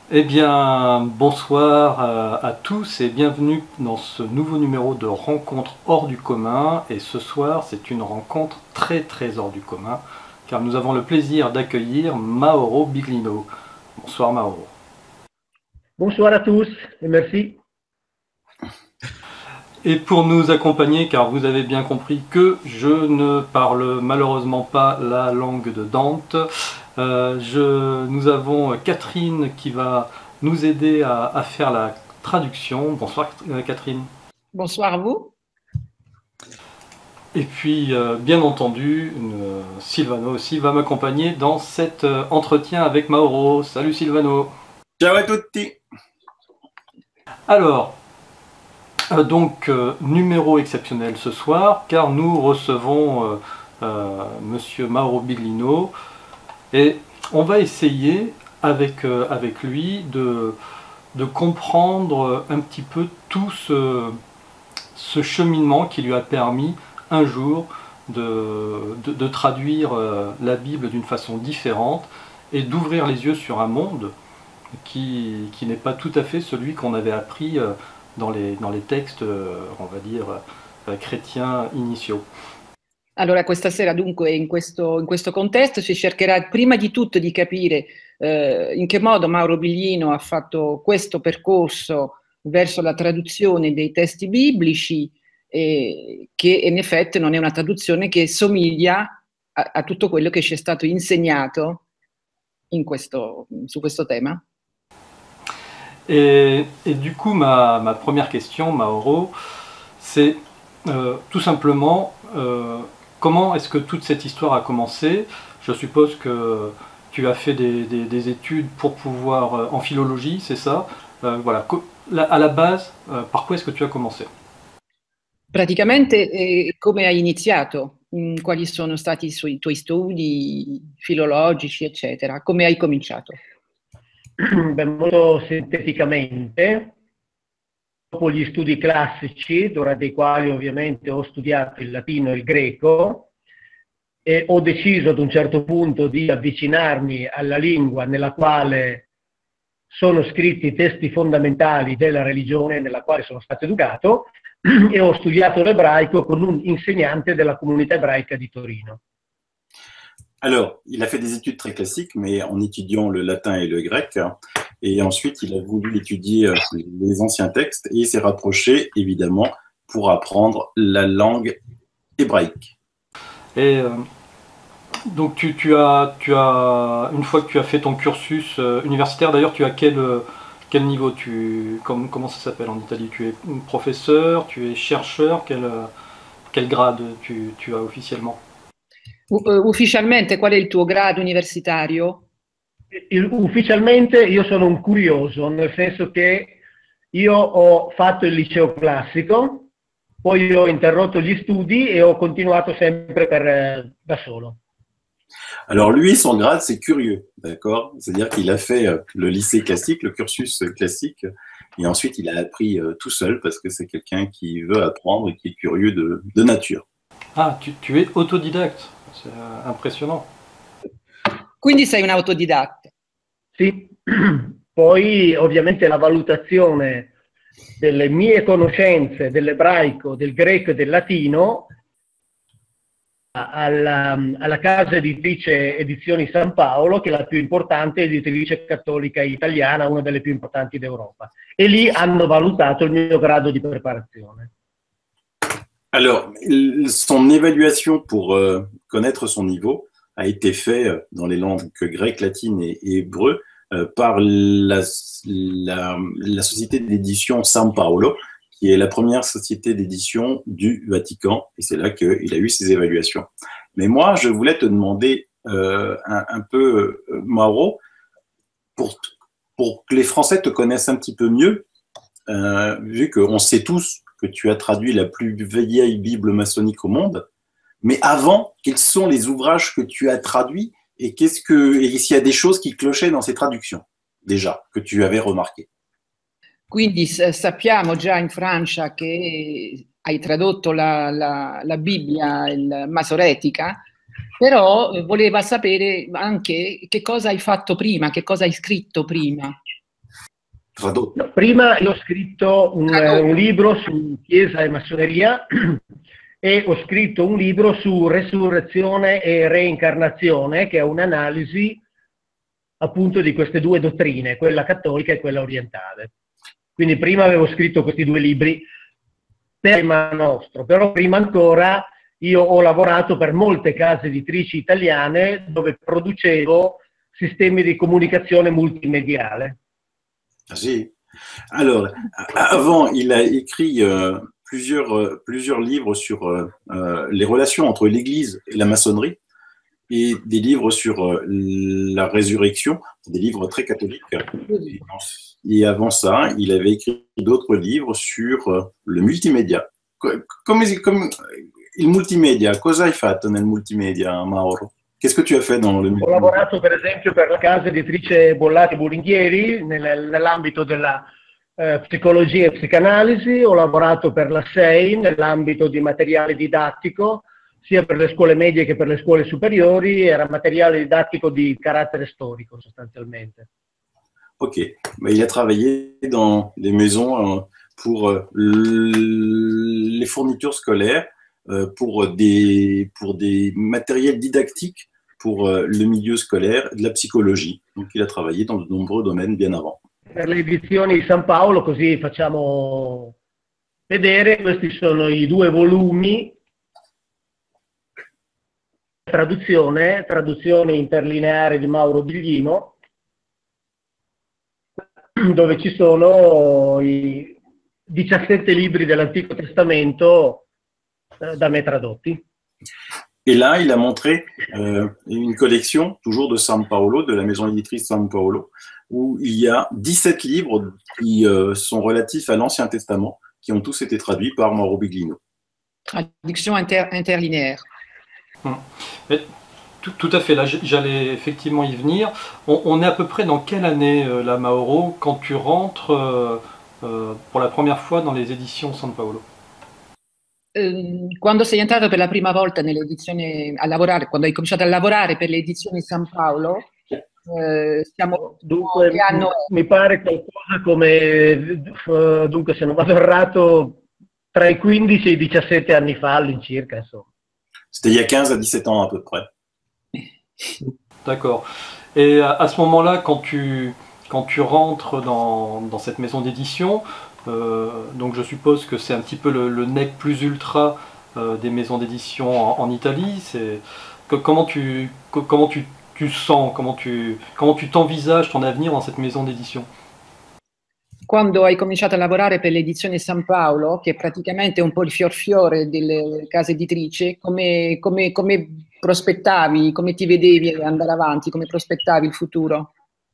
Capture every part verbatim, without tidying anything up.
Eh bien, bonsoir à, à tous et bienvenue dans ce nouveau numéro de Rencontre hors du commun. Et ce soir, c'est une rencontre très très hors du commun, car nous avons le plaisir d'accueillir Mauro Biglino. Bonsoir Mauro. Bonsoir à tous et merci. Et pour nous accompagner, car vous avez bien compris que je ne parle malheureusement pas la langue de Dante, euh, je, nous avons Catherine qui va nous aider à, à faire la traduction. Bonsoir Catherine. Bonsoir à vous. Et puis, euh, bien entendu, euh, Silvano aussi va m'accompagner dans cet euh, entretien avec Mauro. Salut Silvano. Ciao à tutti. Alors, euh, donc, euh, numéro exceptionnel ce soir, car nous recevons euh, euh, Monsieur Mauro Biglino, et on va essayer avec, euh, avec lui de, de comprendre un petit peu tout ce, ce cheminement qui lui a permis un jour de, de, de traduire euh, la Bible d'une façon différente et d'ouvrir les yeux sur un monde qui, qui n'est pas tout à fait celui qu'on avait appris euh, dans, les, dans les textes, euh, on va dire, euh, chrétiens initiaux. Allora, questa sera dunque in questo, in questo contesto si cercherà prima di tutto di capire eh, in che modo Mauro Biglino ha fatto questo percorso verso la traduzione dei testi biblici, eh, che in effetti non è una traduzione che somiglia a, a tutto quello che ci è stato insegnato in questo, su questo tema. Et, et du coup, ma, ma première question, Mauro, c'est euh, tout simplement euh, comment est-ce que toute cette histoire a commencé? Je suppose que tu as fait des, des, des études pour pouvoir euh, en philologie, c'est ça? euh, Voilà. À la base, euh, par quoi est-ce que tu as commencé? Praticamente, eh, come hai iniziato? Quali sono stati i, suoi, i tuoi studi filologici, eccetera? Come hai cominciato? Beh, molto sinteticamente, dopo gli studi classici, durante i quali ovviamente ho studiato il latino e il greco, e ho deciso ad un certo punto di avvicinarmi alla lingua nella quale sono scritti i testi fondamentali della religione nella quale sono stato educato, et ho studiato l'ebraico con un insegnante della comunità ebraica di Torino. Alors, il a fait des études très classiques, mais en étudiant le latin et le grec. Et ensuite, il a voulu étudier les anciens textes et il s'est rapproché, évidemment, pour apprendre la langue hébraïque. Et euh, donc, tu, tu, as, tu as, une fois que tu as fait ton cursus euh, universitaire, d'ailleurs, tu as quel, euh, quel niveau tu, comme, comment ça s'appelle en Italie? Tu es professeur, tu es chercheur, quel, euh, quel grade tu, tu as officiellement? Ufficialmente qual è il tuo grado universitario? Ufficialmente io sono un curioso, nel senso che io ho fatto il liceo classico, poi ho interrotto gli studi e ho continuato sempre per, da solo. Alors lui, son grade, c'est curieux, d'accord? C'est-à-dire qu'il a fait le lycée classique, le cursus classique, et ensuite il a appris tout seul parce que c'est quelqu'un qui veut apprendre et qui est curieux de, de nature. Ah, tu, tu es autodidacte, c'est impressionnant. Quindi sei un autodidatta? Sì, poi ovviamente la valutazione delle mie conoscenze dell'ebraico, del greco e del latino alla, alla casa editrice Edizioni San Paolo, che è la più importante editrice cattolica italiana, una delle più importanti d'Europa. E lì hanno valutato il mio grado di preparazione. Alors, son évaluation pour euh, connaître son niveau a été faite dans les langues grecques, latines et, et hébreu euh, par la, la, la société d'édition San Paolo, qui est la première société d'édition du Vatican, et c'est là qu'il a eu ses évaluations. Mais moi, je voulais te demander euh, un, un peu, euh, Mauro, pour, pour que les Français te connaissent un petit peu mieux, euh, vu qu'on sait tous que tu as traduit la plus vieille Bible maçonnique au monde, mais avant, quels sont les ouvrages que tu as traduits et qu'est-ce que, et s'il y a des choses qui clochaient dans ces traductions, déjà, que tu avais remarquées? Quindi sappiamo già in Francia che hai tradotto la, la, la Bibbia il masoretica, però voleva sapere anche che cosa hai fatto prima, che cosa hai scritto prima. tradotto. No, prima io ho scritto un, un libro su Chiesa e Massoneria e ho scritto un libro su resurrezione e reincarnazione, che è un'analisi appunto di queste due dottrine, quella cattolica e quella orientale. Quindi prima avevo scritto questi due libri per tema nostro, però prima ancora io ho lavorato per molte case editrici italiane dove producevo sistemi di comunicazione multimediale. Ah, si. Alors, avant, il a écrit euh, plusieurs, euh, plusieurs livres sur euh, euh, les relations entre l'Église et la maçonnerie, et des livres sur euh, la résurrection, des livres très catholiques. Et, et avant ça, il avait écrit d'autres livres sur euh, le multimédia. Come, come, il multimedia, cosa hai fatto nel multimedia, Mauro? Qu'est-ce que tu as fait dans le multimédia? Ho lavorato per esempio per la casa editrice Bollati Burringhieri nel, nell'ambito della eh, psicologia e psicanalisi, ho lavorato per la S E I nell'ambito di materiale didattico, sia per le scuole medie che per le scuole superiori, era materiale didattico di carattere storico sostanzialmente. Ok, mais il a travaillé dans des maisons euh, pour euh, les fournitures scolaires, euh, pour des, pour des matériels didactiques, pour euh, le milieu scolaire, de la psychologie. Donc il a travaillé dans de nombreux domaines bien avant. Per le edizioni di San Paolo, così facciamo vedere, questi sono i due volumi. Traduzione, traduzione interlineare di Mauro Biglino, dove ci sono i diciassette libri dell'Antico Testamento eh, da me tradotti. Et là, il a montré euh, une collection, toujours de San Paolo, de la maison éditrice San Paolo, où il y a dix-sept livres qui euh, sont relatifs à l'Ancien Testament, qui ont tous été traduits par Mauro Biglino. Traduction inter interlinéaire. Mais, tout, tout à fait, là j'allais effectivement y venir. On, on est à peu près dans quelle année, euh, là, Mauro, quand tu rentres euh, euh, pour la première fois dans les éditions San Paolo? Eh, quando sei entrato per la prima volta nelle edizioni a lavorare, quando hai cominciato a lavorare per le edizioni San Paolo, eh, siamo Dunque, che anno è? mi pare qualcosa come, dunque se non vado errato, tra i quindici e i diciassette anni fa all'incirca, insomma. C'était il y a quinze à dix-sept ans à peu près. D'accord. Et à, à ce moment-là, quand tu, quand tu rentres dans, dans cette maison d'édition, euh, donc je suppose que c'est un petit peu le, le nec plus ultra euh, des maisons d'édition en, en Italie. C'est que, comment tu comment tu, tu sens, comment tu comment tu t'envisages ton avenir dans cette maison d'édition? Quando hai cominciato a lavorare per l'edizione San Paolo, che è praticamente un po' il fior fiore delle case editrici, come, come, come prospettavi, come ti vedevi andare avanti, come prospettavi il futuro?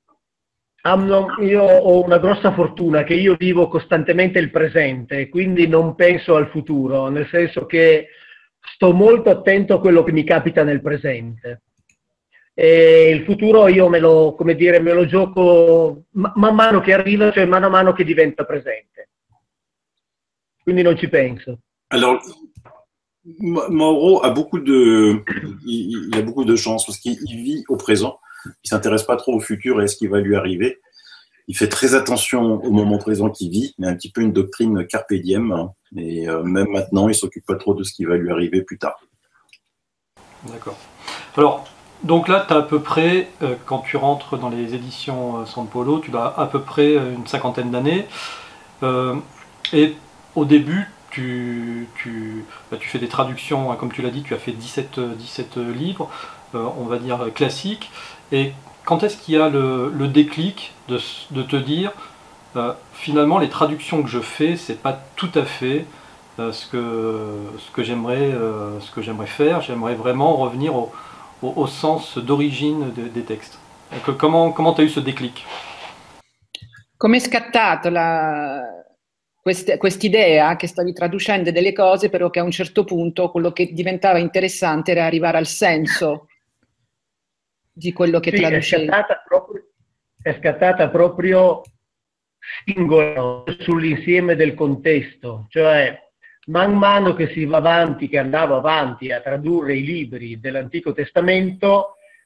Io ho una grossa fortuna che io vivo costantemente il presente, quindi non penso al futuro, nel senso che sto molto attento a quello che mi capita nel presente. E il futuro io me lo, come dire, me lo gioco man mano che arriva, cioè mano a mano che diventa presente. Quindi non ci penso. Alors, Mauro a beaucoup de, il, il a beaucoup de chance parce qu'il vit au présent. Il s'intéresse pas trop au futur et à ce qui va lui arriver. Il fait très attention au moment présent qu'il vit. Il a un petit peu une doctrine carpe diem. Hein, et euh, même maintenant, il s'occupe pas trop de ce qui va lui arriver plus tard. D'accord. Alors, donc là, tu as à peu près, euh, quand tu rentres dans les éditions euh, San Paolo, tu as à peu près une cinquantaine d'années. Euh, et au début, tu, tu, bah, tu fais des traductions, hein, comme tu l'as dit, tu as fait dix-sept, dix-sept livres, euh, on va dire classiques. Et quand est-ce qu'il y a le, le déclic de, de te dire, euh, finalement, les traductions que je fais, c'est pas tout à fait euh, ce que, ce que j'aimerais euh, ce que j'aimerais faire. J'aimerais vraiment revenir au Au, au sens d'origine de, des textes. Ecco, comment comment tu as eu ce déclic? Come è scattata quest'idea che stavi traducendo delle cose, però che a un certo punto quello che diventava interessante era arrivare al senso di quello che sì, traducevi? È scattata proprio, è scattata proprio singola sull'insieme del contesto, cioè man mano che si va avanti, che andavo avanti a tradurre i libri dell'Antico Testamento,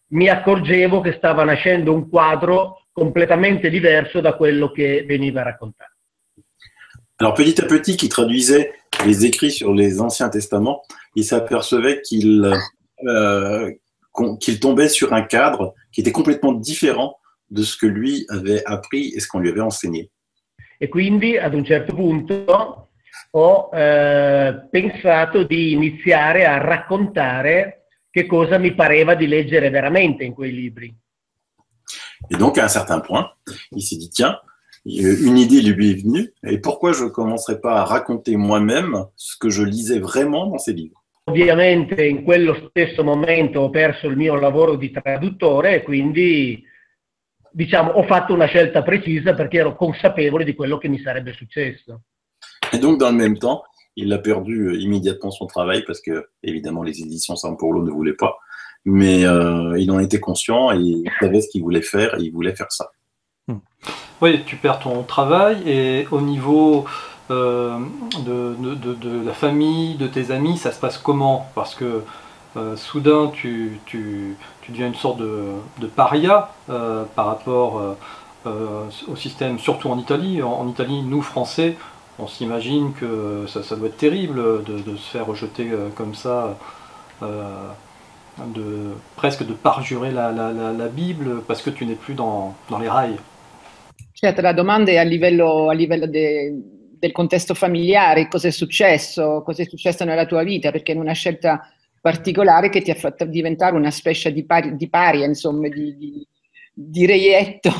mi accorgevo che stava nascendo un quadro completamente diverso da quello che veniva raccontato. Alors petit à petit, qu'il traduisait les écrits sur les Anciens Testaments, il s'apercevait qu'il euh, qu'il tombait sur un cadre qui était complètement différent de ce que lui avait appris et ce qu'on lui avait enseigné. E quindi ad un certo punto ho eh, pensato di iniziare a raccontare che cosa mi pareva di leggere veramente in quei libri. Et donc à un certain point, il s'est dit tiens, une idée lui est venue, et pourquoi je ne commencerais pas à raconter moi-même ce que je lisais vraiment dans ces livres? Ovviamente in quello stesso momento ho perso il mio lavoro di traduttore e quindi diciamo ho fatto una scelta precisa perché ero consapevole di quello che mi sarebbe successo. Et donc dans le même temps, il a perdu immédiatement son travail parce que évidemment les éditions San Paolo ne voulaient pas, mais euh, il en était conscient et il savait ce qu'il voulait faire et il voulait faire ça. Oui, tu perds ton travail et au niveau euh, de, de, de la famille, de tes amis, ça se passe comment? Parce que euh, soudain, tu, tu, tu deviens une sorte de, de paria euh, par rapport euh, euh, au système, surtout en Italie. En, en Italie, nous, Français, on s'imagine que ça, ça doit être terrible de, de se faire rejeter euh, comme ça, euh, de, presque de parjurer la, la, la, la Bible parce que tu n'es plus dans, dans les rails. Certo, la domanda è a livello, a livello de, del contesto familiare, cosa è successo, cosa è successo nella tua vita, perché è una scelta particolare che ti ha fatto diventare una specie di, pari, di paria, insomma, di, di, di reietto,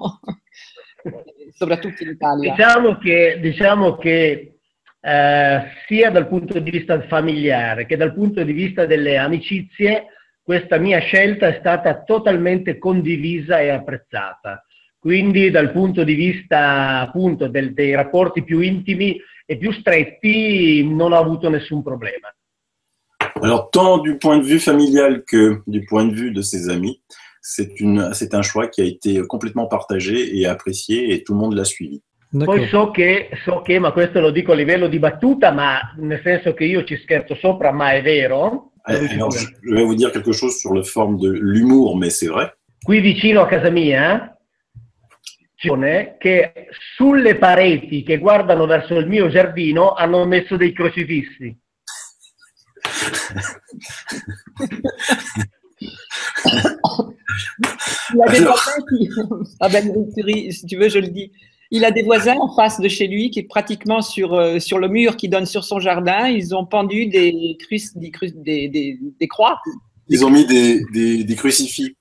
soprattutto in Italia. Diciamo che, diciamo che eh, sia dal punto di vista familiare che dal punto di vista delle amicizie, questa mia scelta è stata totalmente condivisa e apprezzata. Quindi dal punto di vista appunto del, dei rapporti più intimi e più stretti non ho avuto nessun problema. Alors tant du point de vue familial que du point de vue de ses amis, c'est une, c'est un choix qui a été complètement partagé et apprécié et tout le monde l'a suivi. Poi so che, so che, ma questo lo dico a livello di battuta, ma nel senso che io ci scherzo sopra, ma è vero. Alors, je vais vous dire quelque chose sur la forme de l'humour, mais c'est vrai. Qui vicino a casa mia che sulle pareti che guardano verso il mio giardino hanno messo dei crocifissi. Il a des voisins qui... ah ben, si tu veux, je le dis. Il a des voisins en face de chez lui qui est pratiquement sur, euh, sur le mur qui donne sur son jardin. Ils ont pendu des, cru... des, cru... des, des, des croix. Ils ont mis des, des, des crucifix.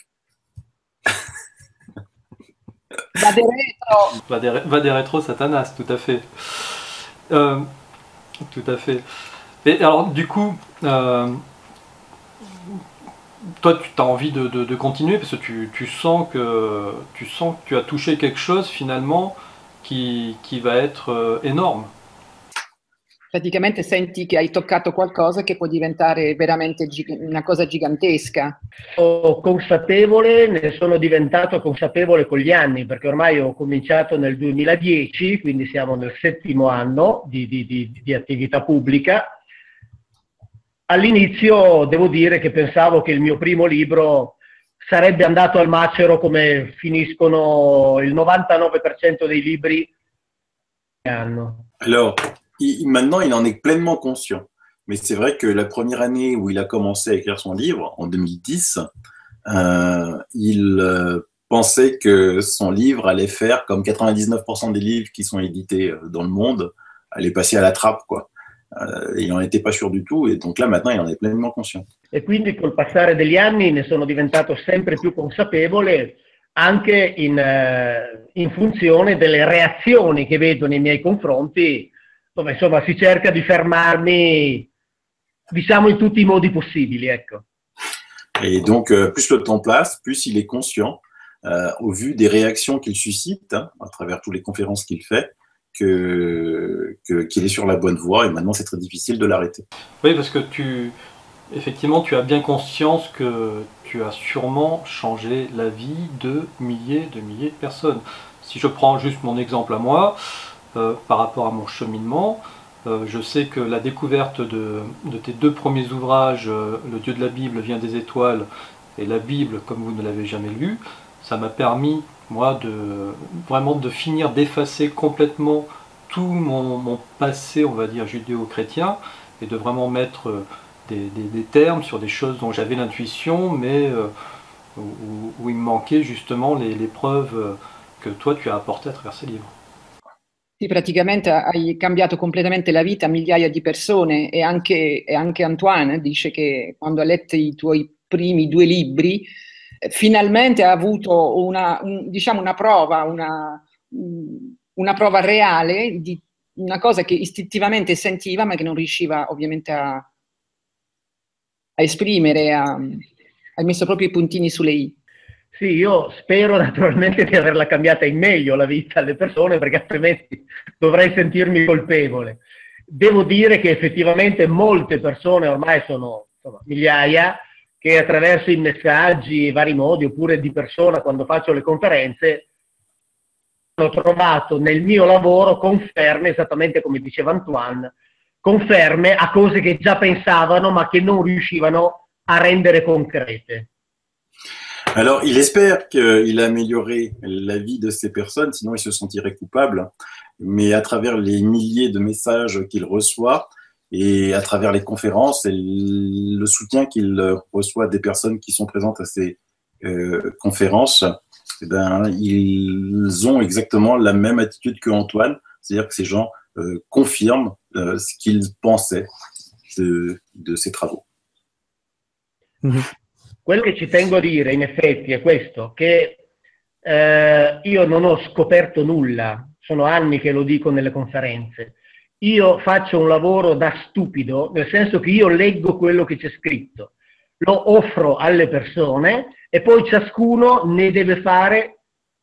Va des rétro. Va des, va des rétro Satanas, tout à fait. Euh, tout à fait. Et alors, du coup, euh, toi, tu as envie de, de, de continuer parce que tu, tu, sens que, tu sens que tu as touché quelque chose finalement qui, qui va être euh, énorme. Praticamente senti che hai toccato qualcosa che può diventare veramente una cosa gigantesca. Sono consapevole, ne sono diventato consapevole con gli anni, perché ormai ho cominciato nel duemiladieci, quindi siamo nel settimo anno di, di, di, di attività pubblica. All'inizio devo dire che pensavo che il mio primo libro sarebbe andato al macero come finiscono il novantanove per cento dei libri che hanno. Alors, il, maintenant, il en est pleinement conscient. Mais c'est vrai que la première année où il a commencé à écrire son livre, en deux mille dix, euh, il euh, pensait que son livre allait faire comme quatre-vingt-dix-neuf pour cent des livres qui sont édités dans le monde, allait passer à la trappe, quoi. Euh, il n'en était pas sûr du tout, et donc là maintenant il en est pleinement conscient. E quindi col passare degli anni ne sono diventato sempre più consapevole, anche in, uh, in funzione delle reazioni che vedo nei miei confronti, dove insomma si cerca di fermarmi, diciamo, in tutti i modi possibili, ecco. Et donc euh, plus le temps passe, plus il est conscient, euh, au vu des réactions qu'il suscite, hein, à travers toutes les conférences qu'il fait, que, que, qu'il est sur la bonne voie, et maintenant c'est très difficile de l'arrêter. Oui, parce que tu, effectivement, tu as bien conscience que tu as sûrement changé la vie de milliers de milliers de personnes. Si je prends juste mon exemple à moi, euh, par rapport à mon cheminement, euh, je sais que la découverte de, de tes deux premiers ouvrages, euh, Le Dieu de la Bible vient des étoiles et la Bible comme vous ne l'avez jamais lue, ça m'a permis, moi, de vraiment de finir d'effacer complètement tout mon, mon passé, on va dire, judéo-chrétien, et de vraiment mettre des, des, des termes sur des choses dont j'avais l'intuition, mais euh, où, où il me manquait justement les, les preuves que toi tu as apportées à travers ces livres. Sì, praticamente hai cambiato completamente la vita a migliaia di persone, e anche, e anche Antoine dice che quando ha letto i tuoi primi due libri eh, finalmente ha avuto una, un, diciamo una prova, una, una prova reale di una cosa che istintivamente sentiva ma che non riusciva ovviamente a, a esprimere, a, hai messo proprio i puntini sulle i. Sì, io spero naturalmente di averla cambiata in meglio la vita alle persone, perché altrimenti dovrei sentirmi colpevole. Devo dire che effettivamente molte persone, ormai sono insomma, migliaia, che attraverso i messaggi, i vari modi, oppure di persona quando faccio le conferenze, ho trovato nel mio lavoro conferme, esattamente come diceva Antoine, conferme a cose che già pensavano ma che non riuscivano a rendere concrete. Alors, il espère qu'il a amélioré la vie de ces personnes, sinon il se sentirait coupable. Mais à travers les milliers de messages qu'il reçoit et à travers les conférences et le soutien qu'il reçoit des personnes qui sont présentes à ces euh, conférences, eh ben, ils ont exactement la même attitude que Antoine, c'est-à-dire que ces gens euh, confirment euh, ce qu'ils pensaient de, de ces travaux. Mm-hmm. Quello che ci tengo a dire in effetti è questo, che eh, io non ho scoperto nulla, sono anni che lo dico nelle conferenze, io faccio un lavoro da stupido, nel senso che io leggo quello che c'è scritto, lo offro alle persone e poi ciascuno ne deve fare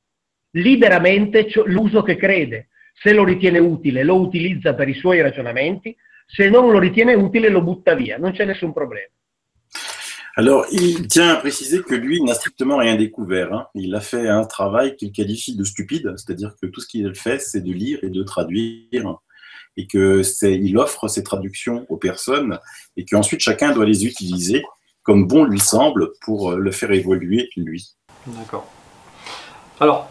liberamente l'uso che crede. Se lo ritiene utile lo utilizza per i suoi ragionamenti, se non lo ritiene utile lo butta via, non c'è nessun problema. Alors, il tient à préciser que lui n'a strictement rien découvert. Hein. Il a fait un travail qu'il qualifie de stupide, c'est-à-dire que tout ce qu'il fait, c'est de lire et de traduire, et que c'est, il offre ces traductions aux personnes, et qu'ensuite chacun doit les utiliser comme bon lui semble pour le faire évoluer lui. D'accord. Alors,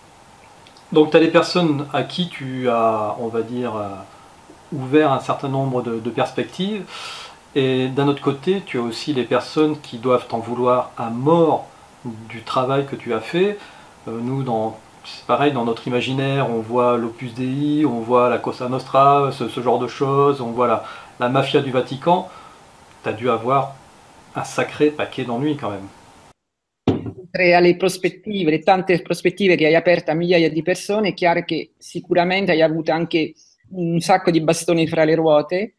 donc tu as des personnes à qui tu as, on va dire, ouvert un certain nombre de, de perspectives. Et d'un autre côté, tu as aussi les personnes qui doivent t'en vouloir à mort du travail que tu as fait. Euh, nous, dans, c'est pareil, dans notre imaginaire, on voit l'Opus Dei, on voit la Cosa Nostra, ce, ce genre de choses, on voit la, la mafia du Vatican. Tu as dû avoir un sacré paquet d'ennuis quand même. Oltre alle prospettive, le tante prospettive che hai aperto a migliaia di persone, è chiaro che sicuramente hai avuto anche un sacco di bastoni fra le ruote.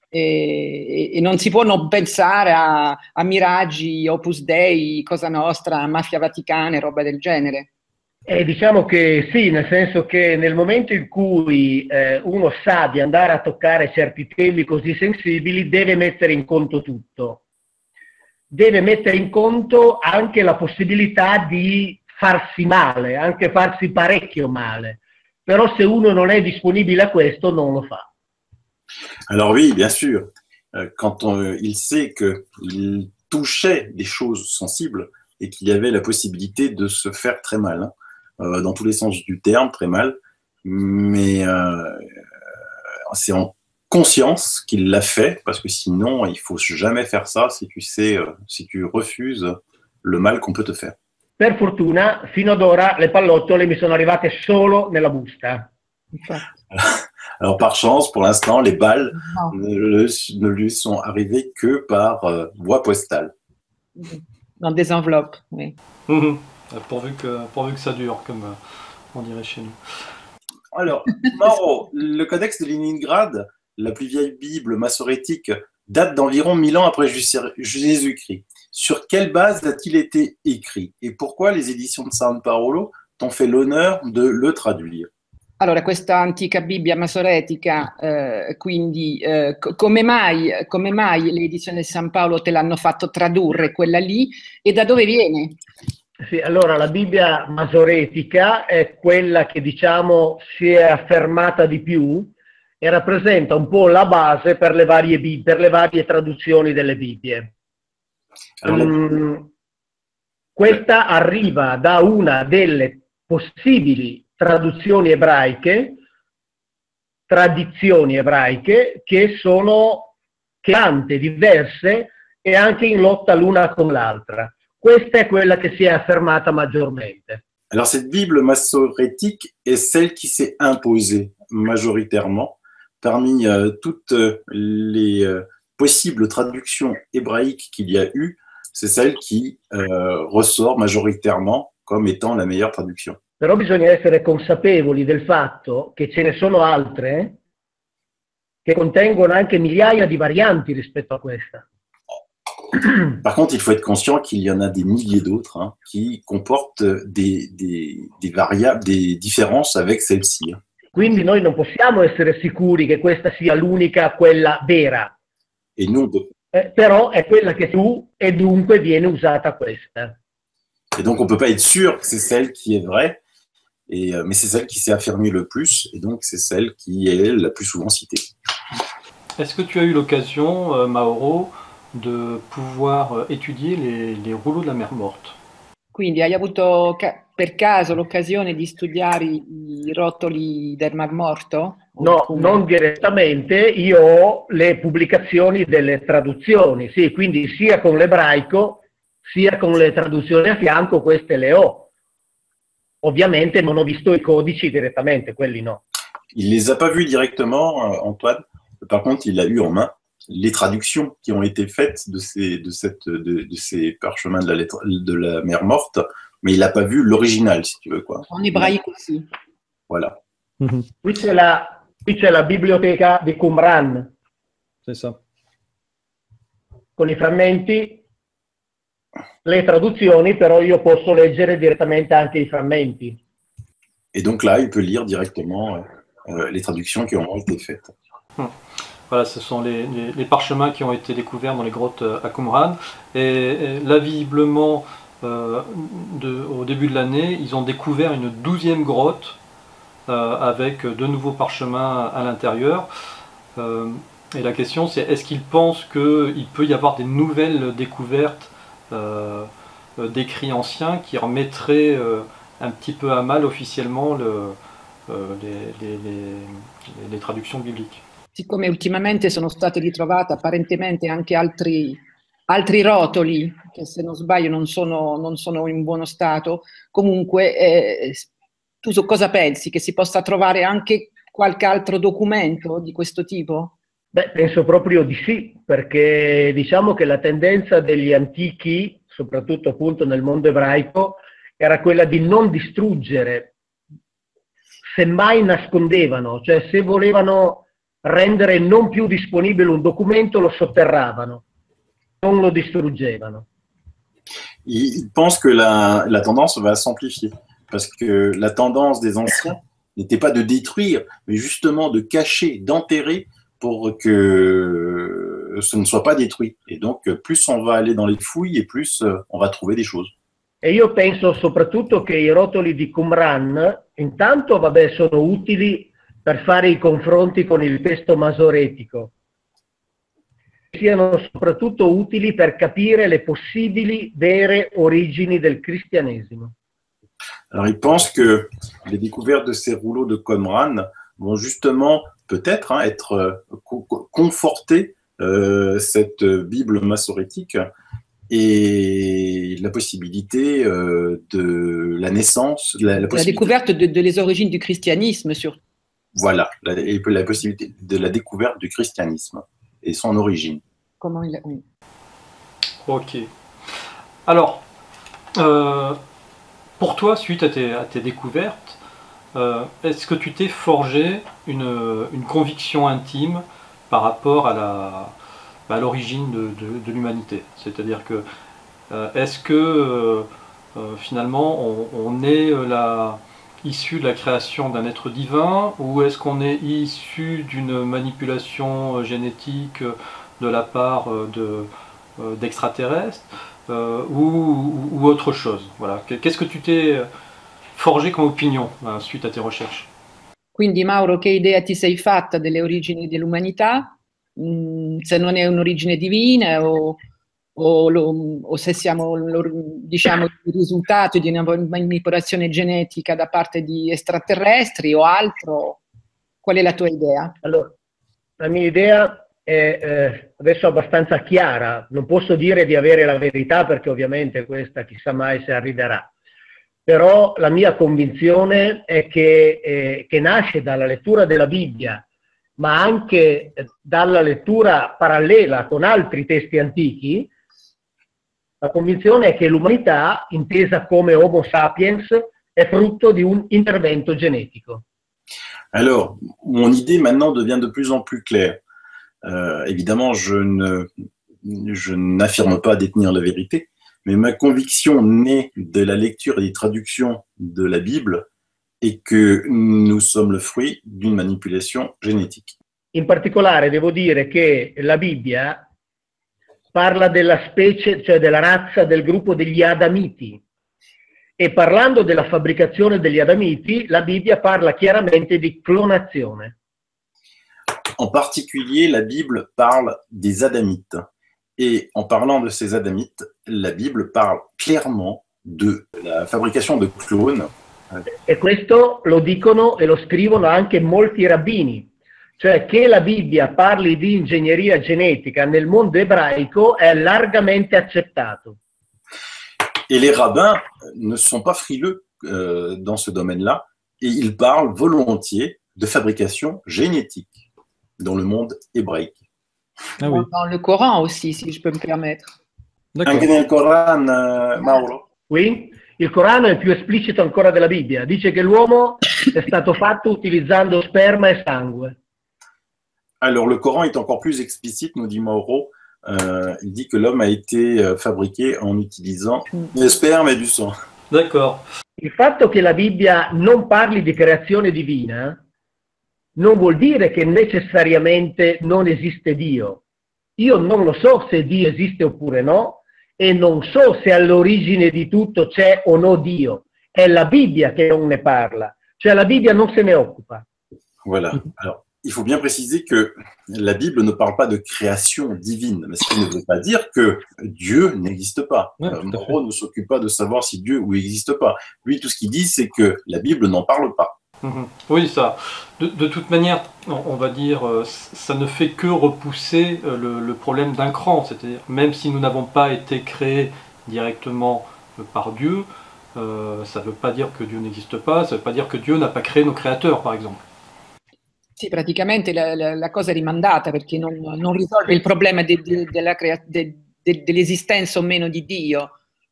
E, e non si può non pensare a, a Miraggi, Opus Dei, Cosa Nostra, Mafia Vaticana e roba del genere. Eh, diciamo che sì, nel senso che nel momento in cui eh, uno sa di andare a toccare certi temi così sensibili, deve mettere in conto tutto. Deve mettere in conto anche la possibilità di farsi male, anche farsi parecchio male. Però se uno non è disponibile a questo, non lo fa. Alors oui, bien sûr, quand on, il sait qu'il touchait des choses sensibles et qu'il y avait la possibilité de se faire très mal, hein, euh, dans tous les sens du terme, très mal, mais euh, c'est en conscience qu'il l'a fait, parce que sinon, il ne faut jamais faire ça si tu sais, si tu refuses le mal qu'on peut te faire. Per fortuna, fino ad ora, le pallottole mi sono arrivate solo nella busta. Alors par chance, pour l'instant, les balles ne, ne lui sont arrivées que par euh, voie postale. Dans des enveloppes, oui. Mmh. Pourvu que, pourvu que ça dure, comme euh, on dirait chez nous. Alors, Mauro, le codex de Léningrad, la plus vieille Bible massorétique, date d'environ mille ans après Jésus-Christ. Sur quelle base a-t-il été écrit? Et pourquoi les éditions de San Paolo t'ont fait l'honneur de le traduire? Allora, questa antica Bibbia masoretica, eh, quindi eh, come, mai, come mai le edizioni di San Paolo te l'hanno fatto tradurre quella lì e da dove viene? Sì, allora la Bibbia masoretica è quella che diciamo si è affermata di più e rappresenta un po' la base per le varie, per le varie traduzioni delle Bibbie. Allora, um, questa arriva da una delle possibili traduzioni ebraiche, tradizioni ebraiche, che sono tante, diverse e anche in lotta l'una con l'altra. Questa è quella che si è affermata maggiormente. Alors cette Bible massorétique est celle qui s'est imposée majoritairement parmi euh, toutes les euh, possibles traductions hébraïques qu'il y a eu. C'est celle qui euh, ressort majoritairement comme étant la meilleure traduction. Però bisogna essere consapevoli del fatto che ce ne sono altre che contengono anche migliaia di varianti rispetto a questa. Par contre, il faut être conscient qu'il y en a des milliers d'autres hein, qui comportent des, des, des variables, des différences avec celle-ci. Quindi noi non possiamo essere sicuri che questa sia l'unica, quella vera. Et nous, on peut... eh, però è quella che tu e dunque viene usata questa. Et donc on ne peut pas être sûr que c'est celle qui est vraie, et, euh, mais c'est celle qui s'est affirmée le plus, et donc c'est celle qui est la plus souvent citée. Est-ce que tu as eu l'occasion, euh, Mauro, de pouvoir euh, étudier les, les rouleaux de la mer morte? Quindi hai avuto ca per caso l'occasione di studiare i, i rotoli del Mar Morto? No, non direttamente, io ho le pubblicazioni delle traduzioni, sì, quindi sia con l'ebraico sia con le traduzioni a fianco, queste le ho. Ovviamente non ho visto i codici direttamente, quelli no. Il les a pas vus directement, euh, Antoine. Par contre, il a eu en main les traductions qui ont été faites de ces, de cette, de, de ces parchemins de la, lettre, de la mer morte, mais il n'a pas vu l'original, si tu veux, quoi. En hébraïque aussi. Voilà. Mm-hmm. Qui c'è la, qui c'è la biblioteca di Qumran. C'est ça. Con i frammenti, le traduzioni, però io posso leggere direttamente anche i frammenti. Et donc là, il peut lire directement euh, les traductions qui ont été faites. Hum. Voilà, ce sont les, les, les parchemins qui ont été découverts dans les grottes à Qumran. Et, et là, visiblement, euh, de, au début de l'année, ils ont découvert une douzième grotte euh, avec de nouveaux parchemins à l'intérieur. Euh, et la question, c'est est-ce qu'ils pensent qu'il peut y avoir des nouvelles découvertes euh, d'écrits anciens qui remettraient euh, un petit peu à mal officiellement le, euh, les, les, les, les traductions bibliques? Siccome ultimamente sono state ritrovate apparentemente anche altri, altri rotoli, che se non sbaglio non sono, non sono in buono stato, comunque eh, tu su cosa pensi? Che si possa trovare anche qualche altro documento di questo tipo? Beh, penso proprio di sì, perché diciamo che la tendenza degli antichi, soprattutto appunto nel mondo ebraico, era quella di non distruggere, semmai nascondevano, cioè se volevano rendere non più disponibile un documento, lo sotterravano, non lo distruggevano. Il pense que la, la tendance va s'amplifier, parce que la tendance des anciens n'était pas de détruire, mais justement de cacher, d'enterrer pour que ce ne soit pas détruit. Et donc, plus on va aller dans les fouilles et plus on va trouver des choses. E io penso soprattutto che i rotoli di Qumran, intanto, vabbè, sono utili per fare i confronti con il testo masoretico, siano soprattutto utili per capire le possibili vere origini del cristianesimo. Alors, il pense que les découvertes de ces rouleaux de Qumran vont justement peut-être hein, être euh, co conforter euh, cette Bible massorétique et la possibilité euh, de la naissance, la, la, la découverte de, de les origines du christianisme surtout. Voilà, la, et la possibilité de la découverte du christianisme et son origine. Comment il a... oui. Ok. Alors, euh, pour toi, suite à tes, à tes découvertes, euh, est-ce que tu t'es forgé une, une conviction intime par rapport à la, à l'origine de, de, de l'humanité? C'est-à-dire que, euh, est-ce que euh, euh, finalement on, on est la... issu de la création d'un être divin, ou est-ce qu'on est issu d'une manipulation génétique de la part de, d'extraterrestres, euh, ou, ou autre chose? Voilà. Qu'est-ce que tu t'es forgé come opinion euh, suite à tes recherches? Quindi Mauro, che idea ti sei fatta delle origini dell'umanità? Mm, se non è un'origine divina o... o, lo, o se siamo lo, diciamo, il risultato di una manipolazione genetica da parte di extraterrestri o altro. Qual è la tua idea? Allora, la mia idea è eh, adesso abbastanza chiara, non posso dire di avere la verità perché ovviamente questa chissà mai se arriverà, però la mia convinzione è che, eh, che nasce dalla lettura della Bibbia, ma anche eh, dalla lettura parallela con altri testi antichi. La convinzione è che l'umanità, intesa come Homo sapiens, è frutto di un intervento genetico. Alors, mon idée maintenant devient de plus en plus claire. Euh, évidemment, je ne, je n'affirme pas détenir la vérité, mais ma conviction naît de la lecture et des traductions de la Bible est que nous sommes le fruit d'une manipulation génétique. In particolare devo dire che la Bibbia parla della specie, cioè della razza del gruppo degli Adamiti. E parlando della fabbricazione degli Adamiti, la Bibbia parla chiaramente di clonazione. En particulier, la Bible parle des Adamites. Et en parlant de ces Adamites, la Bible parle clairement de la fabrication de clones. E questo lo dicono e lo scrivono anche molti rabbini. Cioè che la Bibbia parli di ingegneria genetica nel mondo ebraico è largamente accettato. Et les rabbins ne sont pas frileux euh, dans ce domaine-là, et ils parlent volontiers de fabrication génétique dans le monde hébraïque. Ah oui. Dans le Coran aussi, si je peux me permettre. Anche nel Coran, uh, Mauro? Qui il Corano è più esplicito ancora della Bibbia. Dice che l'uomo è stato fatto utilizzando sperma e sangue. Alors, le Coran est encore plus explicite, nous dit Mauro. Euh, il dit que l'homme a été euh, fabriqué en utilisant le sperme et du sang. D'accord. Il fatto che la Bibbia non parli di creazione divina non vuol dire che necessariamente non esiste Dio. Io non lo so se Dio esiste oppure no, e non so se all'origine di tutto c'è o no Dio. È la Bibbia che non ne parla, cioè la Bibbia non se ne occupa. Voilà. Alors, il faut bien préciser que la Bible ne parle pas de création divine, mais ce qui ne veut pas dire que Dieu n'existe pas. Ouais, euh, Moreau ne s'occupe pas de savoir si Dieu ou n'existe pas. Lui, tout ce qu'il dit, c'est que la Bible n'en parle pas. Mhm. Oui, ça. De, de toute manière, on, on va dire, euh, ça ne fait que repousser euh, le, le problème d'un cran. C'est-à-dire, même si nous n'avons pas été créés directement euh, par Dieu, euh, ça ne veut pas dire que Dieu n'existe pas, ça ne veut pas dire que Dieu n'a pas créé nos créateurs, par exemple. Sì, praticamente la, la, la cosa è rimandata perché non, non risolve il problema de, de, della crea, de, de, dell'esistenza o meno di Dio.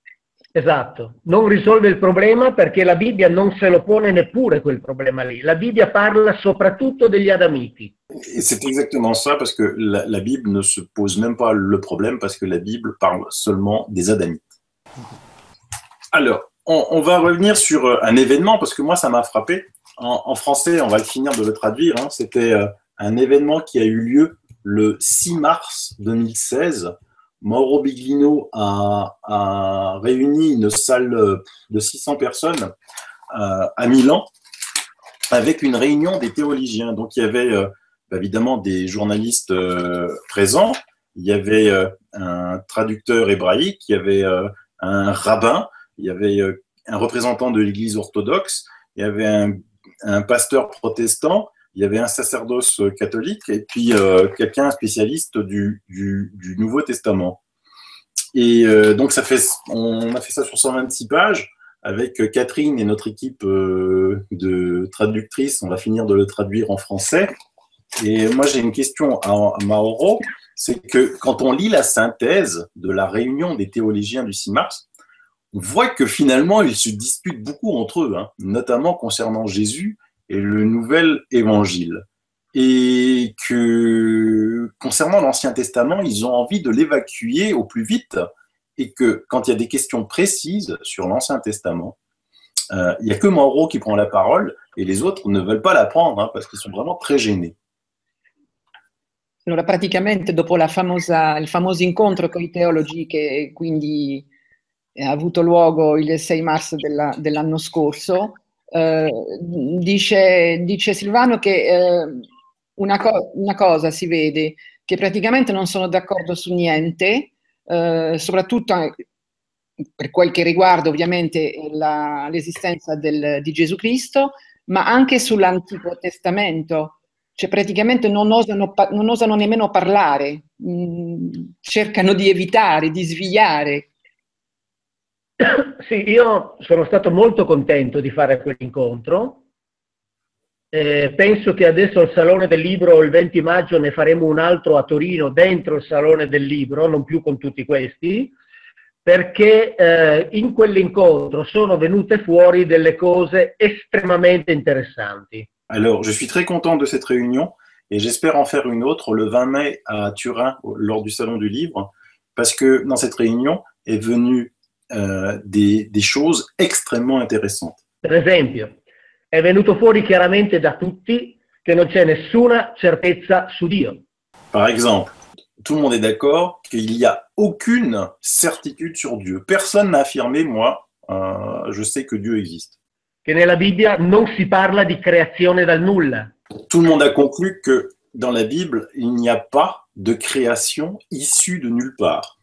Esatto, non risolve il problema perché la Bibbia non se lo pone neppure quel problema lì. La Bibbia parla soprattutto degli Adamiti. Et c'est exactement ça, parce que la, la Bible ne se pose même pas le problème, parce que la Bible parle seulement des Adamites. Alors, on, on va revenir sur un événement, parce que moi, ça m'a frappé. En, en français, on va finir de le traduire. Hein. C'était euh, un événement qui a eu lieu le six mars deux mille seize. Mauro Biglino a, a réuni une salle de six cents personnes euh, à Milan avec une réunion des théologiens. Donc, il y avait euh, évidemment des journalistes euh, présents, il y avait euh, un traducteur hébraïque, il y avait euh, un rabbin, il y avait euh, un représentant de l'Église orthodoxe, il y avait un, un pasteur protestant, il y avait un sacerdoce catholique et puis euh, quelqu'un spécialiste du, du, du Nouveau Testament. Et euh, donc, ça fait, on a fait ça sur cent vingt-six pages avec Catherine et notre équipe euh, de traductrices. On va finir de le traduire en français. Et moi, j'ai une question à, à Mauro, c'est que quand on lit la synthèse de la réunion des théologiens du six mars, on voit que finalement, ils se disputent beaucoup entre eux, hein, notamment concernant Jésus et le nouvel évangile. Et que concernant l'Ancien Testament, ils ont envie de l'évacuer au plus vite et que quand il y a des questions précises sur l'Ancien Testament, euh, il n'y a que Mauro qui prend la parole et les autres ne veulent pas la prendre hein, parce qu'ils sont vraiment très gênés. Allora, praticamente dopo la famosa, il famoso incontro con i teologi che quindi ha avuto luogo il sei marzo della, dell'anno scorso, eh, dice, dice Silvano che eh, una, co una cosa si vede, che praticamente non sono d'accordo su niente, eh, soprattutto per quel che riguarda ovviamente l'esistenza di Gesù Cristo, ma anche sull'Antico Testamento. Cioè praticamente non osano, non osano nemmeno parlare, mh, cercano di evitare, di sviare. Sì, io sono stato molto contento di fare quell'incontro. Eh, penso che adesso al Salone del Libro il venti maggio ne faremo un altro a Torino dentro il Salone del Libro, non più con tutti questi, perché eh, in quell'incontro sono venute fuori delle cose estremamente interessanti. Alors, je suis très content de cette réunion et j'espère en faire une autre le vingt mai à Turin lors du Salon du Livre, parce que dans cette réunion est venue euh, des, des choses extrêmement intéressantes. Per esempio, è venuto fuori chiaramente da tutti che non c'è nessuna certezza su Dio. Par exemple, tout le monde est d'accord qu'il n'y a aucune certitude sur Dieu. Personne n'a affirmé, moi, euh, je sais que Dieu existe. Che nella Bibbia non si parla di creazione dal nulla. Tout le monde a conclu que dans la Bible, il n'y a pas de création issue de nulle part.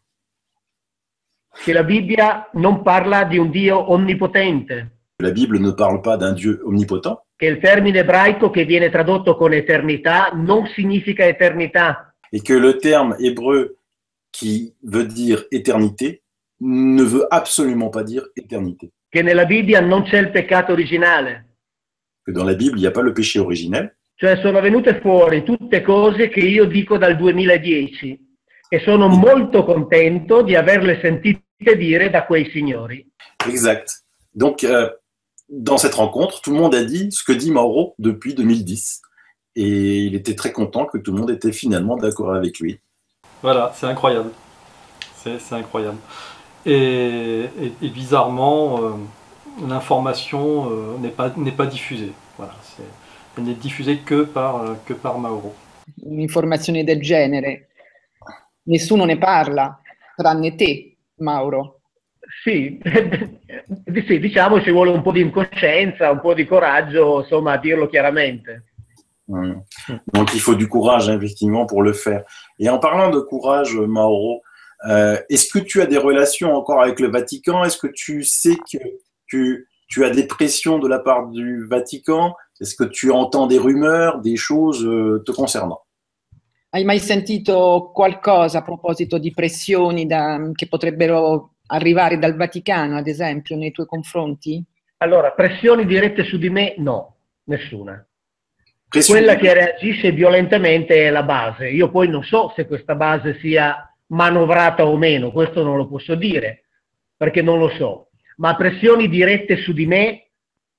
Che la Bibbia non parla di un Dio onnipotente. La Bible ne parle pas d'un Dieu omnipotent. Che il termine ebraico che viene tradotto con eternità non significa eternità. Et que le terme hébreu qui veut dire éternité ne veut absolument pas dire éternité. Che nella Bibbia non c'è il peccato originale. Que dans la Bible, il n'y a pas le péché originel. Cioè sono venute fuori tutte cose che io dico dal duemiladieci e sono molto contento di averle sentite dire da quei signori. Exact. Donc, euh, dans cette rencontre, tout le monde a dit ce que dit Mauro depuis deux mille dix. Et il était très content que tout le monde était finalement d'accord avec lui. Voilà, c'est incroyable. C'est incroyable. Et, et, et bizarrement, euh, l'information euh, n'est pas, n'est pas diffusée. Voilà, elle n'est diffusée que par, euh, que par Mauro. Un'informazione del genere. Nessuno ne parla, tranne te, Mauro. Sì, sì, diciamo ci vuole un po' di incoscienza, un po' di coraggio, insomma, a dirlo chiaramente. Mmh. Donc il faut du courage, effectivement, pour le faire. Et en parlant de courage, Mauro, euh, est-ce que tu as des relations encore avec le Vatican? Est-ce que tu sais que tu, tu as des pressions de la part du Vatican? Est-ce que tu entends des rumeurs, des choses euh, te concernant? Hai mai sentito qualcosa a proposito di pressioni da, che potrebbero arrivare dal Vaticano, ad esempio, nei tuoi confronti? Allora, pressioni dirette su di me? No, nessuna. Pressioni. Quella che reagisce violentemente è la base. Io poi non so se questa base sia manovrata o meno, questo non lo posso dire, perché non lo so. Ma pressioni dirette su di me eh,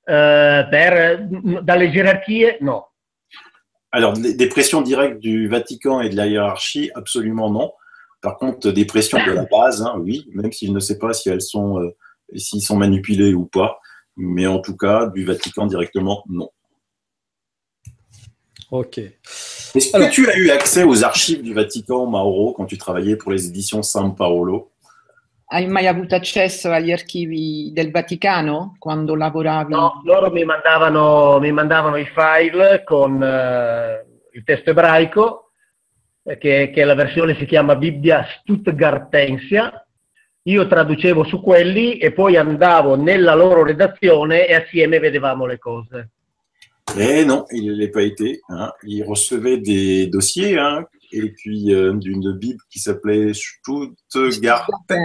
per, dalle gerarchie? No. Alors, des pressions directes du Vatican et de la hiérarchie, absolument non. Par contre, des pressions de la base, hein, oui, même s'il ne sait pas si elles sont, euh, s'ils sont manipulés ou pas. Mais en tout cas, du Vatican directement, non. Ok. Est-ce que Alors, tu as eu accès aux archives du Vatican, Mauro, quand tu travaillais pour les éditions San Paolo? Hai mai avuto accesso agli archivi del Vaticano quando lavoravi? No, loro mi mandavano, mi mandavano i file con eh, il testo ebraico, che, che la versione si chiama Bibbia Stuttgartensia. Io traducevo su quelli e poi andavo nella loro redazione e assieme vedevamo le cose. Eh non, il ne l'est pas été. Hein. Il recevait des dossiers, hein, et puis euh, d'une Bible qui s'appelait Stuttgarten.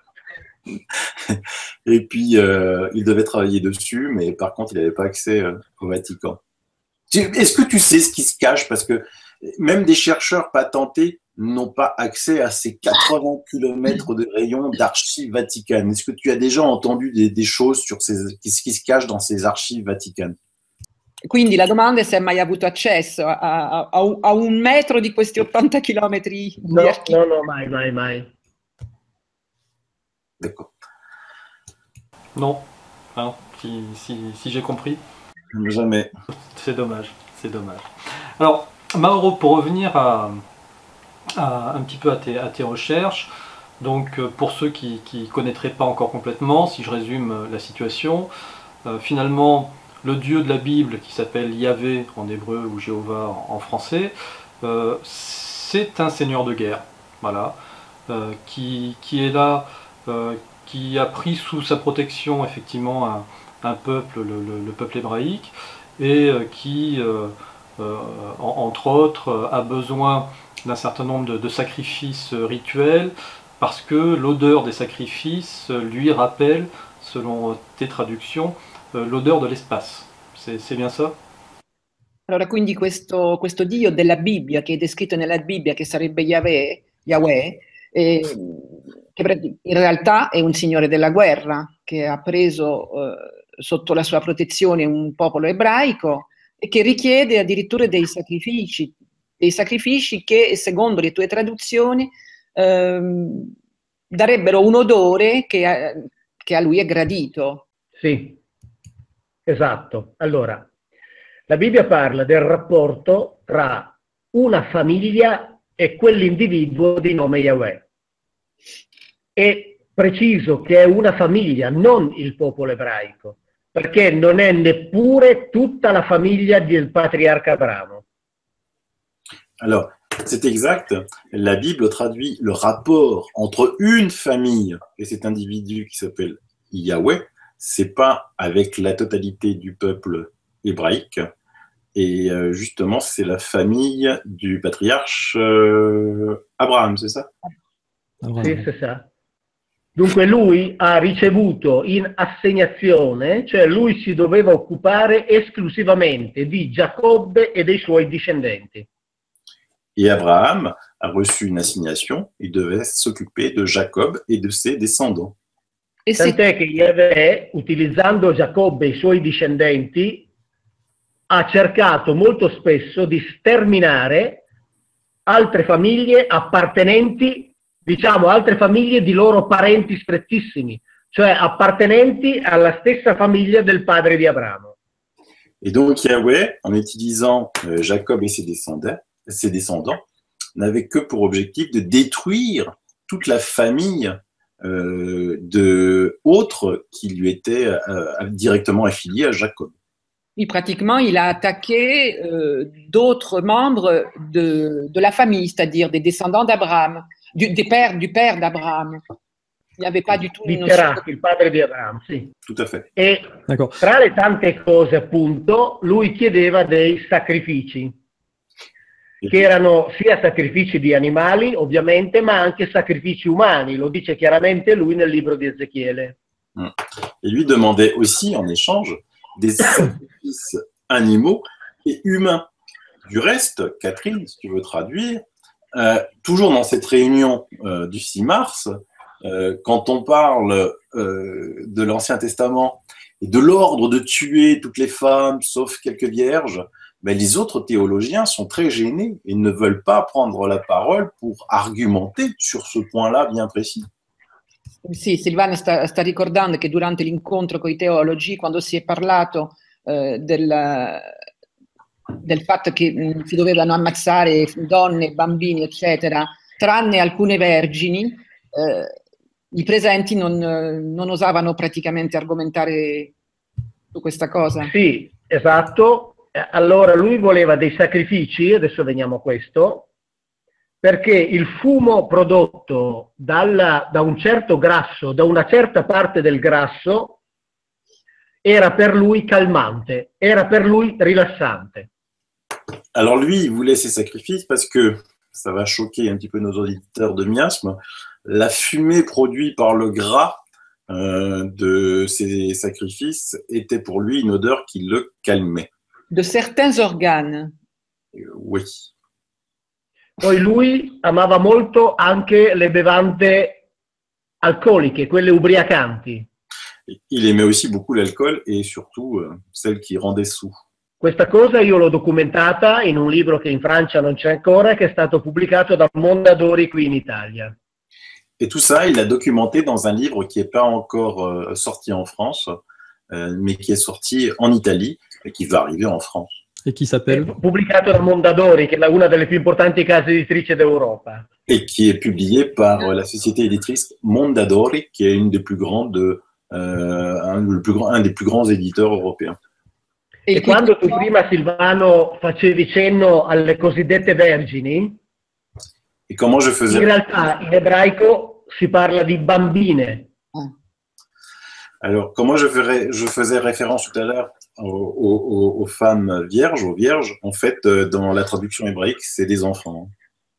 Et puis, euh, il devait travailler dessus, mais par contre, il n'avait pas accès euh, au Vatican. Est-ce que tu sais ce qui se cache? Parce que même des chercheurs patentés n'ont pas accès à ces quatre-vingts kilomètres de rayon d'archives vaticanes. Est-ce que tu as déjà entendu des, des choses sur ces, ce qui se cache dans ces archives vaticanes? Quindi la domanda è se hai mai avuto accesso a, a, a un metro di questi ottanta chilometri di no, archivi. No, no, mai, mai, mai. D'accord. Non, hein, si, si, si j'ai compris. Jamais. C'est dommage, c'est dommage. Alors, Mauro, pour revenir à, à, un petit peu à tes, à tes recherches, donc pour ceux qui ne connaîtraient pas encore complètement, si je résume la situation, euh, finalement, le Dieu de la Bible, qui s'appelle Yahvé en hébreu ou Jéhovah en français, euh, c'est un seigneur de guerre. Voilà. euh, qui, qui est là, euh, qui a pris sous sa protection effectivement un, un peuple, le, le, le peuple hébraïque, et euh, qui, euh, euh, en, entre autres, a besoin d'un certain nombre de, de sacrifices rituels, parce que l'odeur des sacrifices lui rappelle, selon tes traductions, euh, l'odeur de l'espace. C'est bien ça? Allora, quindi questo, questo Dio della Bibbia, che è descritto nella Bibbia, che sarebbe Yahweh, Yahweh eh, che in realtà è un signore della guerra, che ha preso eh, sotto la sua protezione un popolo ebraico e che richiede addirittura dei sacrifici, dei sacrifici che, secondo le tue traduzioni, ehm, darebbero un odore che a, che a lui è gradito. Sì, esatto. Allora, la Bibbia parla del rapporto tra una famiglia e quell'individuo di nome Yahweh. È preciso che è una famiglia, non il popolo ebraico, perché non è neppure tutta la famiglia del patriarca Abramo. Alors, c'est exact. La Bible traduit le rapport entre une famille et cet individu qui s'appelle Yahweh. C'est pas avec la totalité du peuple hébraïque. Et euh, justement, c'est la famille du patriarche euh, Abraham, c'est ça? Abraham. Sì, c'est ça. Dunque lui ha ricevuto in assegnazione, cioè lui si doveva occupare esclusivamente di Giacobbe e dei suoi discendenti. Et Abraham a reçu une assignation, il devait s'occuper de Jacob et de ses descendants. Tant'è che Yahweh, utilizzando Giacobbe e i suoi discendenti, ha cercato molto spesso di sterminare altre famiglie appartenenti, diciamo, altre famiglie di loro parenti strettissimi, cioè appartenenti alla stessa famiglia del padre di Abramo. Et donc Yahweh, en utilisant euh, Jacob et ses descendants, ses descendants, n'avait que pour objectif de détruire toute la famille euh, de autres qui lui étaient euh, directement affiliés à Jacob. Oui, pratiquement, il a attaqué euh, d'autres membres de, de la famille, c'est-à-dire des descendants d'Abraham, du, des pères, du père d'Abraham. Il n'y avait pas du tout di Terah, il padre di Abramo, sì. Tout à fait. E tra le tante cose, appunto, lui chiedeva dei sacrifici, che erano sia sacrifici di animali, ovviamente, ma anche sacrifici umani. Lo dice chiaramente lui nel libro di Ezechiele. Et lui demandait aussi, en échange, des sacrifices animaux et humains. Du reste, Catherine, si tu veux traduire, euh, toujours dans cette réunion euh, du six mars, euh, quand on parle euh, de l'Ancien Testament et de l'ordre de tuer toutes les femmes, sauf quelques vierges, ben, les autres théologiens sont très gênés et ne veulent pas prendre la parole pour argumenter sur ce point-là bien précis. Sì, Silvana sta, sta ricordando che durante l'incontro con i teologi, quando si è parlato eh, del, del fatto che mh, si dovevano ammazzare donne, bambini, eccetera, tranne alcune vergini, eh, i presenti non, non osavano praticamente argomentare su questa cosa. Sì, esatto. Allora lui voleva dei sacrifici, adesso veniamo a questo, perché il fumo prodotto dalla, da un certo grasso, da una certa parte del grasso, era per lui calmante, era per lui rilassante. Alors lui, il voulait ces sacrifices parce que, ça va choquer un petit peu nos auditeurs de miasme, la fumée produite par le gras euh, de ces sacrifices était pour lui une odeur qui le calmait. De certains organes. Euh, oui. Poi lui amava molto anche le bevande alcoliche, quelle ubriacanti. Il aimait aussi beaucoup l'alcool et surtout euh, celle qui rendait saoul. Questa cosa io l'ho documentata in un libro che in Francia non c'è ancora, che è stato pubblicato da Mondadori qui in Italia. Et tout ça, il l'a documenté dans un livre qui n'est pas encore euh, sorti en France, euh, mais qui est sorti en Italie et qui va arriver en France. Et qui s'appelle? Pubblicato da Mondadori, che è una delle più importanti case editrici d'Europa. Et qui est publié par euh, la société éditrice Mondadori, qui est une des plus grandes, euh, un, le plus grand, un des plus grands éditeurs européens. E quando tu prima, Silvano, facevi cenno alle cosiddette vergini, Et comment je faisais... In realtà in ebraico si parla di bambine. Alors, comment je, ferais, je faisais référence tout à l'heure aux, aux, aux femmes vierges, aux vierges, en fait, dans la traduction hébraïque, c'est des enfants.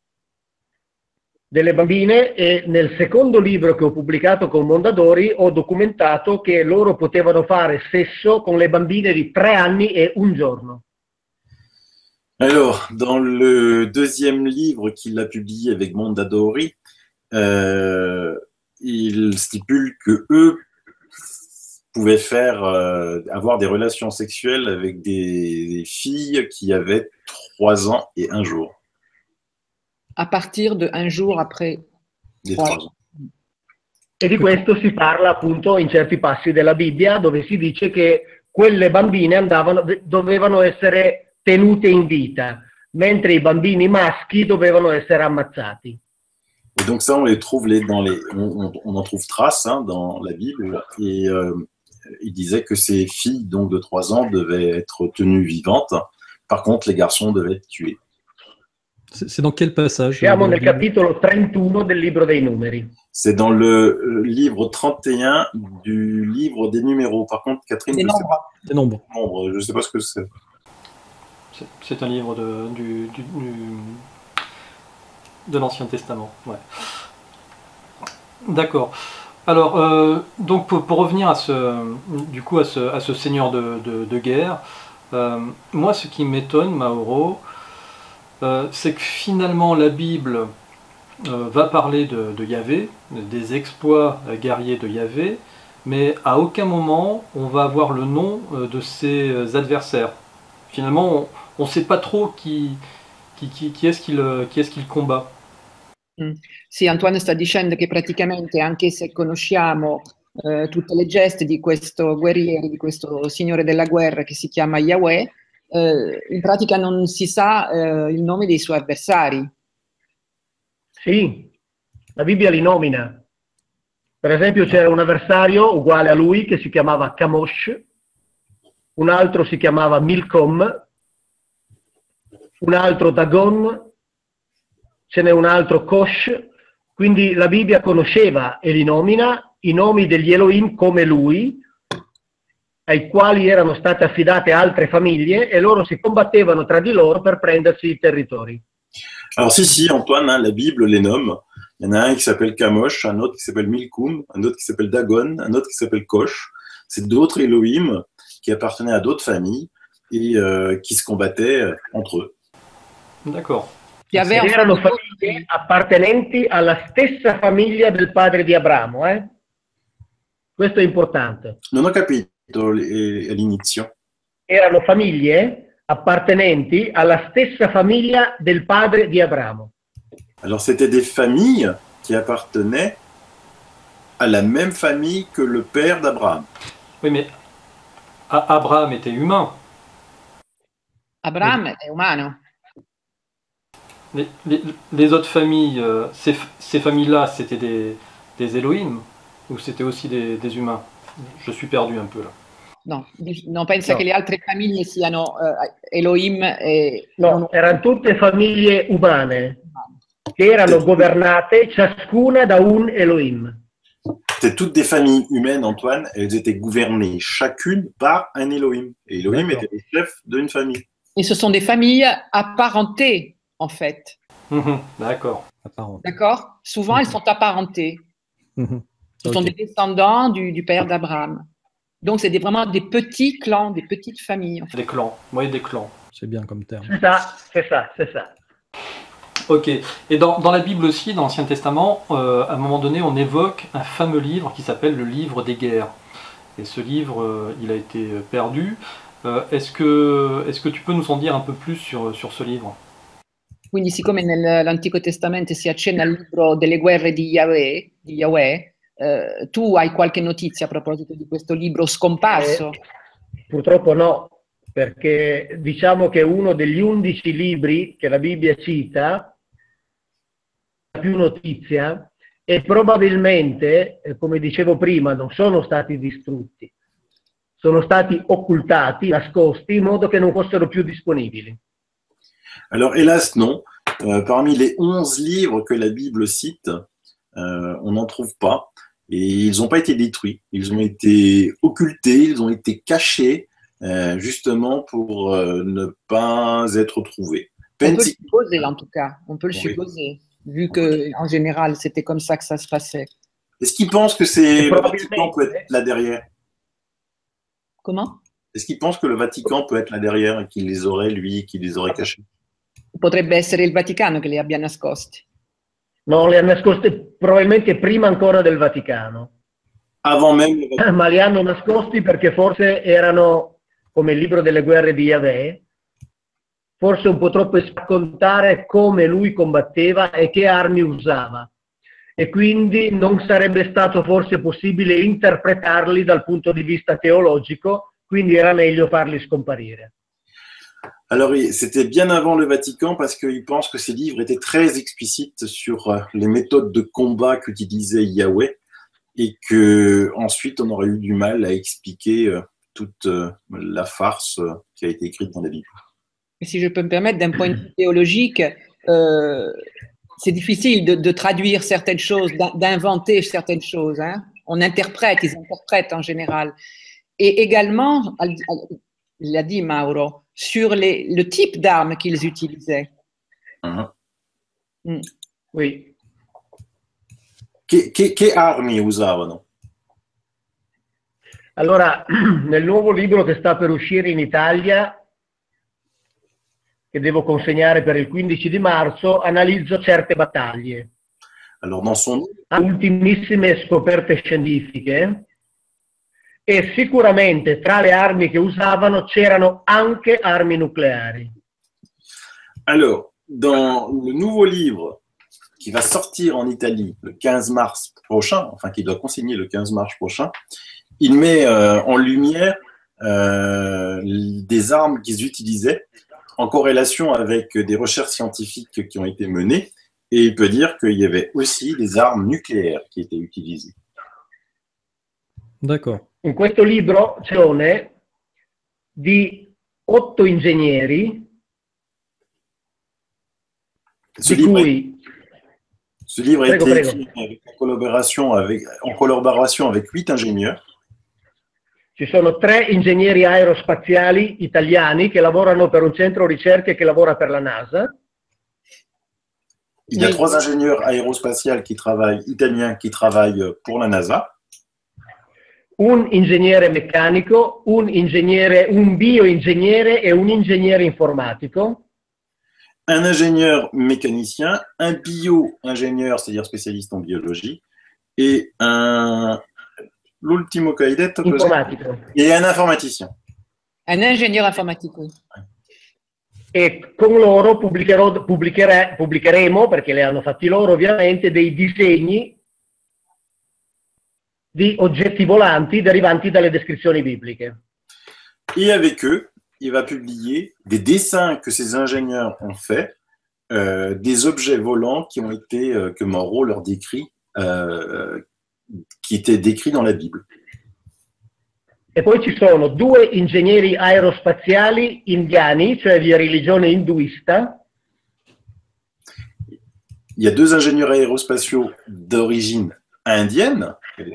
Delle bambine, e nel secondo libro che ho pubblicato con Mondadori ho documentato che loro potevano fare sesso con le bambine di tre anni e un giorno. Alors, dans le deuxième livre qu'il a publié avec Mondadori, euh, il stipule que eux pouvaient faire, euh, avoir des relations sexuelles avec des filles qui avaient trois ans et un jour. À partir de un jour après Des trois ans. E di questo si parla appunto in certi passi della Bibbia, dove si dice che quelle bambine andavano, dovevano essere tenute in vita, mentre i bambini maschi dovevano essere ammazzati. Et donc ça, on les trouve les, dans les, on, on en trouve trace hein, dans la Bible. Et euh, il disait que ces filles donc de trois ans devaient être tenues vivantes. Par contre, les garçons devaient être tués. C'est dans quel passage? Siamo nel capitolo trentuno del libro dei numeri. C'est dans le livre trente et un du livre des numéros. Par contre, Catherine, des nombres. Des nombres. Je ne sais pas ce que c'est. C'est un livre de, du, du, du, de l'Ancien Testament. Ouais. D'accord. Alors, euh, donc pour, pour revenir à ce, du coup, à ce, à ce seigneur de, de, de guerre, euh, moi, ce qui m'étonne, Mauro, euh, c'est que finalement la Bible euh, va parler de, de Yahvé, des exploits guerriers de Yahvé, mais à aucun moment on va avoir le nom de ses adversaires. Finalement, on ne sait pas trop qui, chi, chi, chi est-ce qu'il chi est qu'il combat. Mm. Sì, Antoine sta dicendo che praticamente anche se conosciamo eh, tutte le geste di questo guerriero, di questo signore della guerra che si chiama Yahweh, eh, in pratica non si sa eh, il nome dei suoi avversari. Sì, la Bibbia li nomina. Per esempio c'era un avversario uguale a lui che si chiamava Kamosh, un altro si chiamava Milcom, un altro Dagon, ce n'è un altro Kosh, quindi la Bibbia conosceva e li nomina i nomi degli Elohim come lui, ai quali erano state affidate altre famiglie e loro si combattevano tra di loro per prendersi i territori. Alors si, si, Antoine, hein, la Bible les nomme. Il y en a un qui s'appelle Kamosh, un autre qui s'appelle Milkoum, un autre qui s'appelle Dagon, un autre qui s'appelle Kosh. C'est d'autres Elohim qui appartenaient à d'autres familles et euh, qui se combattaient entre eux. D'accord. Erano famiglie appartenenti alla stessa famiglia del padre di Abramo, eh? Questo è importante. Non ho capito all'inizio. Erano famiglie appartenenti alla stessa famiglia del padre di Abramo. Alors c'était des familles qui appartenaient à la même famille que le père d'Abraham. Oui, mais Abraham était humain. Abraham è umano. Les, les, les autres familles, euh, ces, ces familles-là, c'était des, des Elohim ou c'était aussi des, des humains? Je suis perdu un peu là. No, non pensa no. che le altre famiglie siano uh, Elohim e... No, non... erano tutte famiglie umane che erano governate ciascuna da un Elohim. C'était toutes des familles humaines, Antoine, elles étaient gouvernées chacune par un Elohim. Et Elohim était le chef d'une famille. Et ce sont des familles apparentées, en fait. Mmh, d'accord. D'accord. Souvent, mmh. elles sont apparentées. Mmh. Ce okay. sont des descendants du, du père d'Abraham. Donc, c'est vraiment des petits clans, des petites familles. En fait. Des clans, oui, des clans. C'est bien comme terme. C'est ça, c'est ça, c'est ça. Ok. Et dans, dans la Bible aussi, dans l'Ancien Testament, euh, à un moment donné, on évoque un fameux livre qui s'appelle le livre des guerres. Et ce livre, euh, il a été perdu. Euh, est-ce que, est-ce que tu peux nous en dire un peu plus sur, sur ce livre? Quindi, siccome nell'Antico Testamento si accenna al libro delle guerre di Yahweh, di Yahweh eh, tu hai qualche notizia a proposito di questo libro scomparso? Eh, purtroppo no, perché diciamo che uno degli undici libri che la Bibbia cita più notizia e probabilmente, eh, come dicevo prima, non sono stati distrutti, sono stati occultati, nascosti, in modo che non fossero più disponibili. Alors hélas non, euh, parmi les onze livres que la Bible cite, euh, on n'en trouve pas. Et ils n'ont pas été détruits, ils ont été occultés, ils ont été cachés, euh, justement pour euh, ne pas être trouvés. On peut le Pensi- supposer en tout cas, on peut le Oui. supposer, vu que en général c'était comme ça que ça se passait. Est-ce qu'ils pensent que c'est Et le Vatican peut être là derrière? Comment? Est-ce qu'ils pensent que le Vatican peut être là derrière et qu'il les aurait, lui, qu'il les aurait cachés? Potrebbe essere il Vaticano che li abbia nascosti. Non, le ha nascoste probabilmente prima ancora del Vaticano, Avant même le Vatican. ma li hanno nascosti perché forse erano, come il libro delle guerre di Yahweh, forse un po' troppo raccontare come lui combatteva e che armi usava. E quindi non sarebbe stato forse possibile interpretarli dal punto di vista teologico, quindi era meglio farli scomparire. Alors, c'était bien avant le Vatican parce qu'ils pensent que ces livres étaient très explicites sur euh, les méthodes de combat qu'utilisait Yahweh et que ensuite on aurait eu du mal à expliquer euh, toute euh, la farce euh, qui a été écrite dans la Bible. Et si je peux me permettre, d'un point de vue théologique, euh, c'est difficile de, de traduire certaines choses, d'in- d'inventer certaines choses. Hein. On interprète, ils interprètent en général. Et également, al- al- il l'a dit Mauro, sur les, le type d'armes qu'ils utilisaient. Mhm. Mm. Oui. Che, che, che armi usavano? Allora, nel nuovo libro che sta per uscire in Italia, che devo consegnare per il quindici di marzo, analizzo certe battaglie. Alors, dans son Ultimissime scoperte scientifiche e sicuramente tra le armi che usavano c'erano anche armi nucleari. Alors, dans le nouveau livre qui va sortir en Italie le quinze mars prochain, enfin qui doit consigner le quinze mars prochain, il met euh, en lumière euh, des armes qu'ils utilisaient en corrélation avec des recherches scientifiques qui ont été menées, et il peut dire qu'il y avait aussi des armes nucléaires qui étaient utilisées. D'accord. In questo libro c'è di otto ingegneri, Ce di livre, cui ce livre a Prego, été prego. écrit avec- en, collaboration avec, en collaboration avec huit ingénieurs. ci sono tre ingegneri aerospaziali italiani che lavorano per un centro ricerche che lavora per la NASA. Il y a Oui. trois ingénieurs aérospatiaux qui travaillent, italiens qui travaillent pour la NASA. Un ingegnere meccanico, un ingegnere, un bioingegnere e un ingegnere informatico. Un ingénieur mécanicien, un bio-ingénieur, c'est-à-dire spécialiste en biologie, et un l'ultimo che hai detto cos'è? Informatico. Et un informaticien. Un ingénieur informatique. E con loro pubblicherò, pubblichere- pubblicheremo, perché le hanno fatti loro ovviamente, dei disegni di oggetti volanti derivanti dalle descrizioni bibliche. Et avec eux, il va publier des dessins que ces ingénieurs ont faits, euh, des objets volants qui ont été, euh, que Mauro leur décrit, euh, qui étaient décrits dans la Bible. E poi ci sono due ingegneri aerospaziali indiani, cioè di religione induista, Il y a deux ingénieurs aérospatiaux d'origine indienne,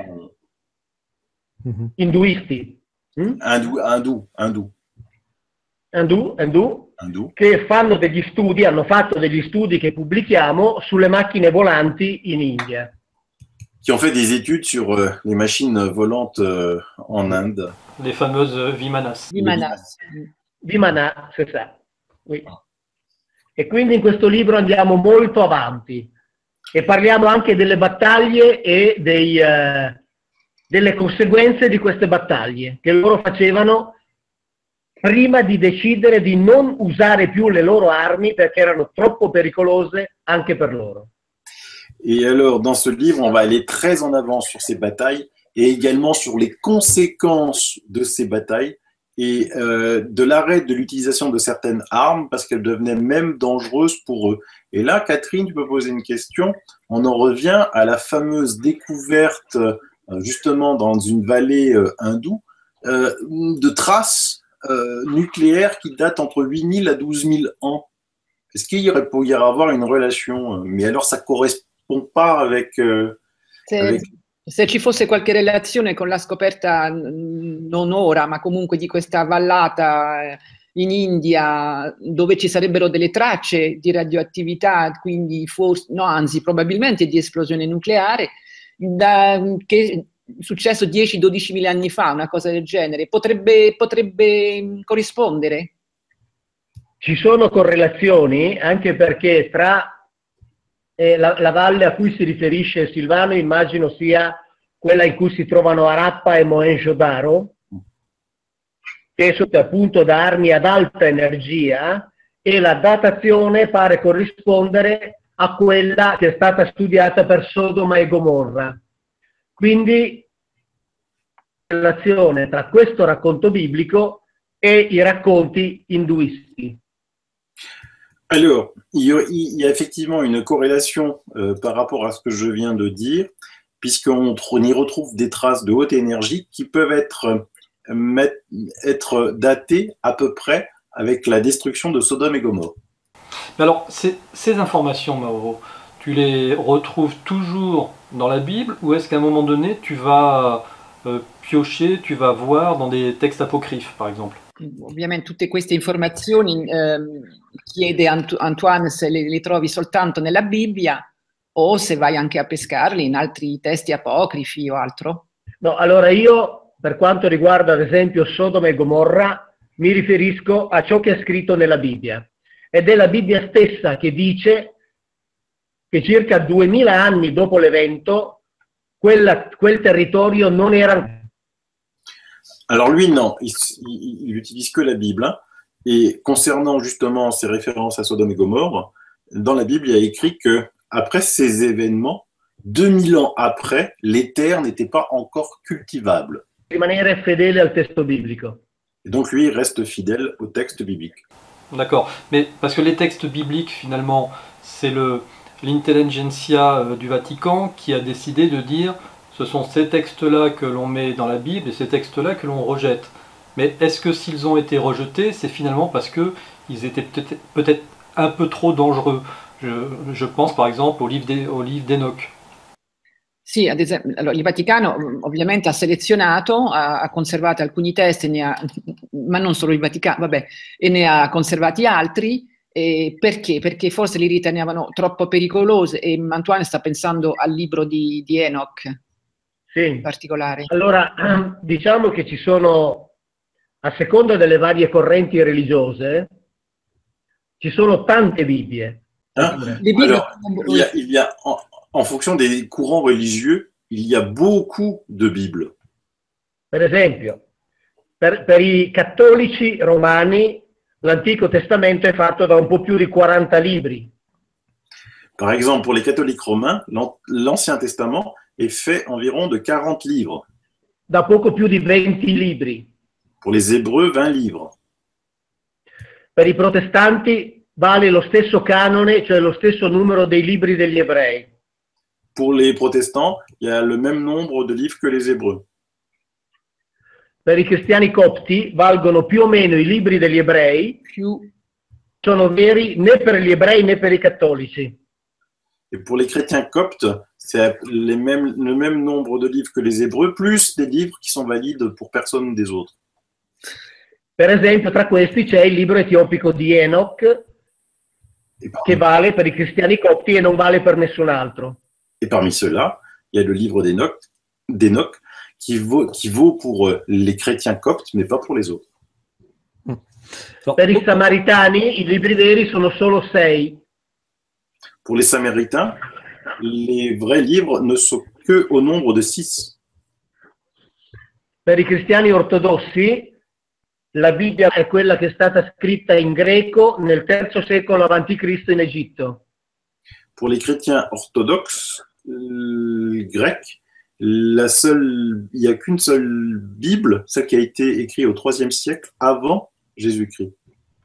Mhm. induisti, hm? hindou, hindou, hindou, Hindu, hindu, hindou, che fanno degli studi, hanno fatto degli studi che pubblichiamo sulle macchine volanti in India. qui ont fait des études sur euh, les machines volantes euh, en Inde. Les fameuses Vimanas. Vimanas. Vimana, c'est ça. Oui. E quindi in questo libro andiamo molto avanti e parliamo anche delle battaglie e dei, eh, delle conseguenze di queste battaglie che loro facevano prima di decidere di non usare più le loro armi perché erano troppo pericolose anche per loro. Et alors, dans ce livre, on va aller très en avant sur ces batailles et également sur les conséquences de ces batailles et euh, de l'arrêt de l'utilisation de certaines armes parce qu'elles devenaient même dangereuses pour eux. Et là, Catherine, tu peux poser une question. On en revient à la fameuse découverte, euh, justement dans une vallée euh, hindoue, euh, de traces euh, nucléaires qui datent entre huit mille à douze mille ans. Est-ce qu'il y aurait pour y avoir une relation? Mais alors ça correspond pas avec... Euh, se, avec... se ci fosse qualche relazione con la scoperta, non ora, ma comunque di questa vallata in India, dove ci sarebbero delle tracce di radioattività, quindi forse, no, anzi, probabilmente di esplosione nucleare, da, che è successo dieci dodici mila anni fa, una cosa del genere, potrebbe, potrebbe corrispondere? Ci sono correlazioni, anche perché tra eh, la, la valle a cui si riferisce Silvano, immagino sia quella in cui si trovano Harappa e Mohenjo-Daro, che sono appunto da armi ad alta energia, e la datazione pare corrispondere a quella che è stata studiata per Sodoma e Gomorra. Quindi la relazione tra questo racconto biblico e i racconti induisti. Alors, il y, a, il y a effectivement une corrélation euh, par rapport à ce que je viens de dire, puisqu'on y retrouve des traces de haute énergie qui peuvent être, mettre, être datées à peu près avec la destruction de Sodome et Gomorre. Alors, ces, ces informations, Mauro, tu les retrouves toujours dans la Bible, ou est-ce qu'à un moment donné, tu vas euh, piocher, tu vas voir dans des textes apocryphes, par exemple? Ovviamente tutte queste informazioni ehm, chiede Anto- Antoine se le, le trovi soltanto nella Bibbia o se vai anche a pescarli in altri testi apocrifi o altro. No, allora io, per quanto riguarda ad esempio Sodoma e Gomorra, mi riferisco a ciò che è scritto nella Bibbia. Ed è la Bibbia stessa che dice che circa duemila anni dopo l'evento quella, quel territorio non era... Alors lui, non, il, il, il utilise que la Bible. Hein. Et concernant justement ces références à Sodome et Gomorre, dans la Bible, il y a écrit que après ces événements, deux mille ans après, les terres n'étaient pas encore cultivables. Rimanere fedele al testo biblico. Et donc lui, il reste fidèle au texte biblique. D'accord, mais parce que les textes bibliques, finalement, c'est le l'intelligentsia du Vatican qui a décidé de dire ce sont ces textes-là que l'on met dans la Bible et ces textes-là que l'on rejette. Mais est-ce que s'ils ont été rejetés, c'est finalement parce qu'ils étaient peut-être peut-être un peu trop dangereux? je, je pense par exemple au livre d'Enoch. Sì, ad esempio, allora, il Vaticano ovviamente ha selezionato, ha, ha conservato alcuni testi, ne ha, ma non solo il Vaticano, vabbè, e ne ha conservati altri. E perché? Perché forse li ritenevano troppo pericolose, e Antoine sta pensando al libro di, di Enoch. Sì. In particolare. Allora, diciamo che ci sono, a seconda delle varie correnti religiose, ci sono tante Bibbie. Hein? Alors, il y a, il y a en, en fonction des courants religieux, il y a beaucoup de Bibles. Per esempio, per, per i cattolici romani l'Antico Testamento è fatto da un po' più di quaranta libri. Par exemple, pour les catholiques romains, l'Ancien Testament est fait environ de quarante livres. Da poco più di venti libri. Pour les Hébreux, vingt livres. Per i protestanti vale lo stesso canone, cioè lo stesso numero dei libri degli ebrei. Pour les protestants, il y a le même nombre de livres que les Hébreux. Per i cristiani copti valgono più o meno i libri degli ebrei, più sono veri né per gli ebrei né per i cattolici. Et pour les chrétiens coptes, c'est les mêmes, le même nombre de livres que les Hébreux, plus des livres qui sont valides pour personne des autres. Per esempio, tra questi c'è il libro etiopico di Enoch, che vale per i cristiani copti e non vale per nessun altro. Et parmi ceux-là, il y a le livre d'Enoch, d'Enoch qui vaut, qui vaut pour les chrétiens coptes, mais pas pour les autres. Per i samaritani, i libri veri sono solo sei. Pour les Samaritains, les vrais livres ne sont que au nombre de six. Per i cristiani ortodossi, la Bibbia è quella che è stata scritta in greco nel terzo secolo avanti Cristo in Egitto. Pour les chrétiens orthodoxes euh, grecs, la seule, il n'y a qu'une seule Bible, celle qui a été écrite au troisième siècle avant Jésus-Christ.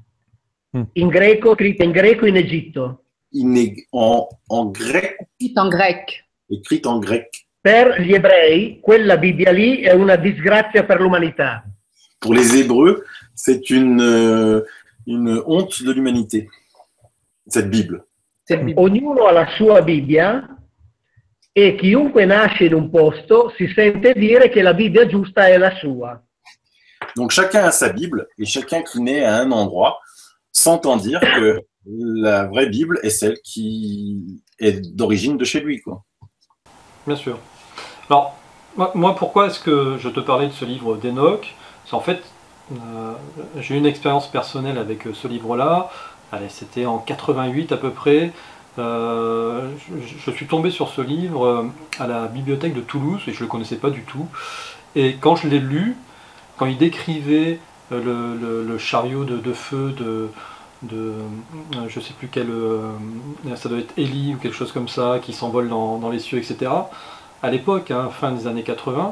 In greco, scritta in greco in Egitto. In, en, en grec. Écrite en grec. Écrite en grec. Per gli ebrei, quella Bibbia lì è una disgrazia per l'umanità. Pour les Hébreux, c'est une, euh, une honte de l'humanité. cette Bible. Ognuno ha la sua Bibbia e chiunque nasce in un posto si sente dire che la Bibbia giusta è la sua. Donc chacun a sa Bible et chacun qui naît à un endroit s'entend dire que la vraie Bible est celle qui est d'origine de chez lui, quoi. Bien sûr. Alors, moi, pourquoi est-ce que je te parlais de ce livre d'Enoch? C'est en fait, euh, j'ai eu une expérience personnelle avec ce livre-là. C'était en quatre-vingt-huit à peu près. Euh, je, je suis tombé sur ce livre à la bibliothèque de Toulouse et je ne le connaissais pas du tout. Et quand je l'ai lu, quand il décrivait le, le, le chariot de, de feu de, de je ne sais plus quel, ça doit être Élie ou quelque chose comme ça, qui s'envole dans, dans les cieux, et cetera. À l'époque, hein, fin des années quatre-vingts,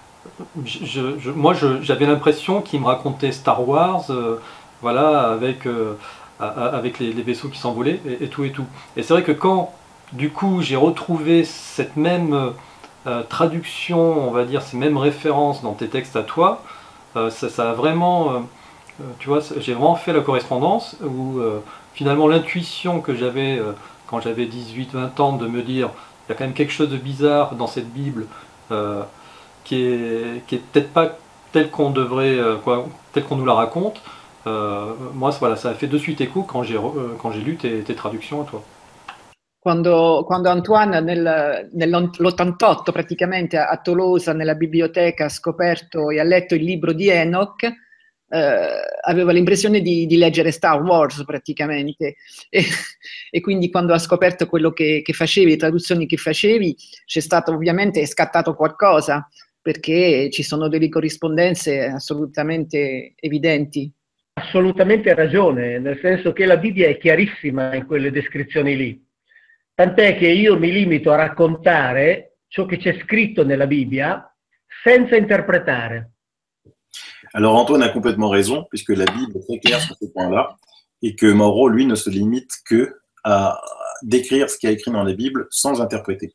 je, je, moi j'avais l'impression qu'il me racontait Star Wars, euh, voilà, avec... Euh, avec les, les vaisseaux qui s'envolaient et, et tout et tout. Et c'est vrai que quand, du coup, j'ai retrouvé cette même euh, traduction, on va dire, ces mêmes références dans tes textes à toi, euh, ça, ça a vraiment, euh, tu vois, j'ai vraiment fait la correspondance où euh, finalement l'intuition que j'avais euh, quand j'avais dix-huit vingt ans de me dire, il y a quand même quelque chose de bizarre dans cette Bible euh, qui est, qui est peut-être pas telle qu'on devrait, euh, quoi, telle qu'on nous la raconte. Euh, moi, voilà, ça a fait de suite écho quand j'ai euh, quand j'ai lu tes, tes traduzioni a toi. Quando, quando Antoine nel, nell'ottantotto praticamente a Tolosa nella biblioteca ha scoperto e ha letto il libro di Enoch, eh, aveva l'impressione di, di leggere Star Wars praticamente e, e quindi quando ha scoperto quello che, che facevi, le traduzioni che facevi, c'è stato ovviamente, è scattato qualcosa perché ci sono delle corrispondenze assolutamente evidenti. Assolutamente ragione, nel senso che la Bibbia è chiarissima in quelle descrizioni lì. Tant'è che io mi limito a raccontare ciò che c'è scritto nella Bibbia senza interpretare. Alors Antoine a complètement raison, puisque la Bible est très claire sur ce point-là, et que Mauro, lui, ne se limite que à décrire ce qu'il y a écrit dans la Bible sans interpréter.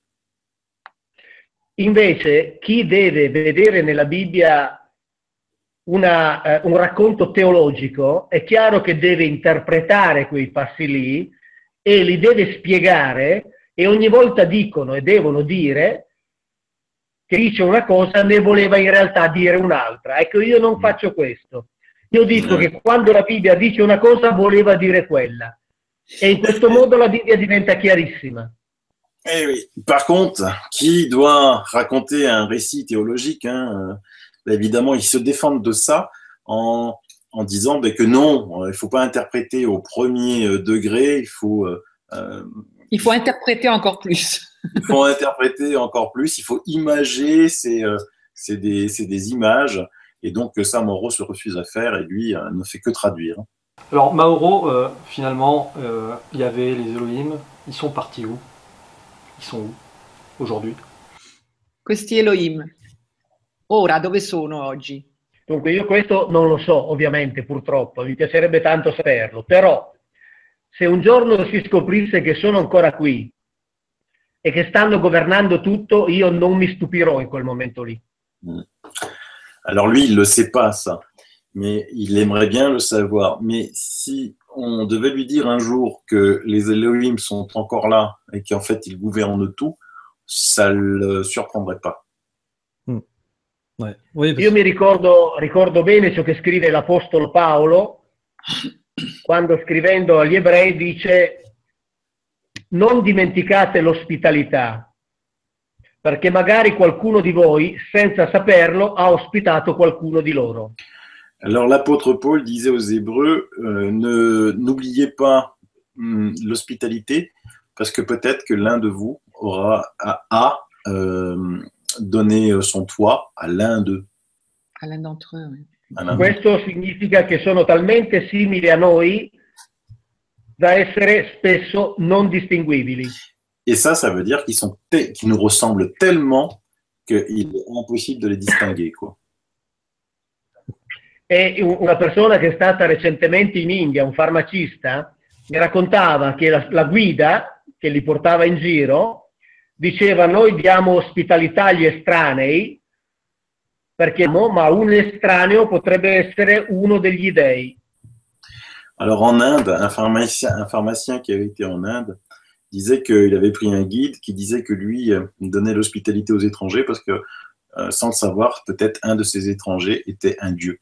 Invece, chi deve vedere nella Bibbia Una, eh, un racconto teologico, è chiaro che deve interpretare quei passi lì e li deve spiegare e ogni volta dicono e devono dire che dice una cosa ne voleva in realtà dire un'altra. Ecco, io non faccio questo. Io dico che quando la Bibbia dice una cosa voleva dire quella e in questo modo la Bibbia diventa chiarissima. Eh oui. Par contre, qui doit raconter un récit théologique, hein, évidemment, ils se défendent de ça en, en disant ben, que non, il ne faut pas interpréter au premier degré, il faut... Euh, il faut interpréter encore plus. Il faut interpréter encore plus, il faut imager, c'est euh, des, des images, et donc ça, Mauro se refuse à faire, et lui euh, ne fait que traduire. Alors Mauro, euh, finalement, euh, il y avait les Elohim, ils sont partis où? Ils sont où aujourd'hui? Questi Elohim. Ora, dove sono oggi? Dunque io questo non lo so, ovviamente, purtroppo, mi piacerebbe tanto saperlo, però se un giorno si scoprisse che sono ancora qui e che stanno governando tutto, io non mi stupirò in quel momento lì. Alors lui, il ne le sait pas ça, mais il aimerait bien le savoir. Mais si on devait lui dire un jour que les Elohim sont encore là et qu'en fait ils gouvernent tout, ça ne le surprendrait pas. Ouais. Oui, Io mi ricordo, ricordo bene ciò che scrive l'Apostolo Paolo quando scrivendo agli ebrei dice: non dimenticate l'ospitalità, perché magari qualcuno di voi, senza saperlo, ha ospitato qualcuno di loro. Alors l'apôtre Paul disait aux Hébreux, euh, ne n'oubliez pas hum, l'hospitalité, parce que peut-être que l'un de vous aura a, a euh, donné son toit a l'un d'eux. A l'un d'entre eux, oui. Questo significa che sono talmente simili a noi da essere spesso non distinguibili. Et ça, ça veut dire qu'ils sont qu'ils nous ressemblent tellement qu'il est impossible de les distinguer, quoi. E una persona che è stata recentemente in India, un farmacista, mi raccontava che la, la guida che li portava in giro diceva: noi diamo ospitalità agli estranei perché no, ma un estraneo potrebbe essere uno degli dei. Alors en Inde, un pharmacien, un pharmacien qui avait été en Inde disait qu'il avait pris un guide qui disait que lui euh, donnait l'hospitalité aux étrangers parce que, euh, sans le savoir, peut-être un de ces étrangers était un dieu.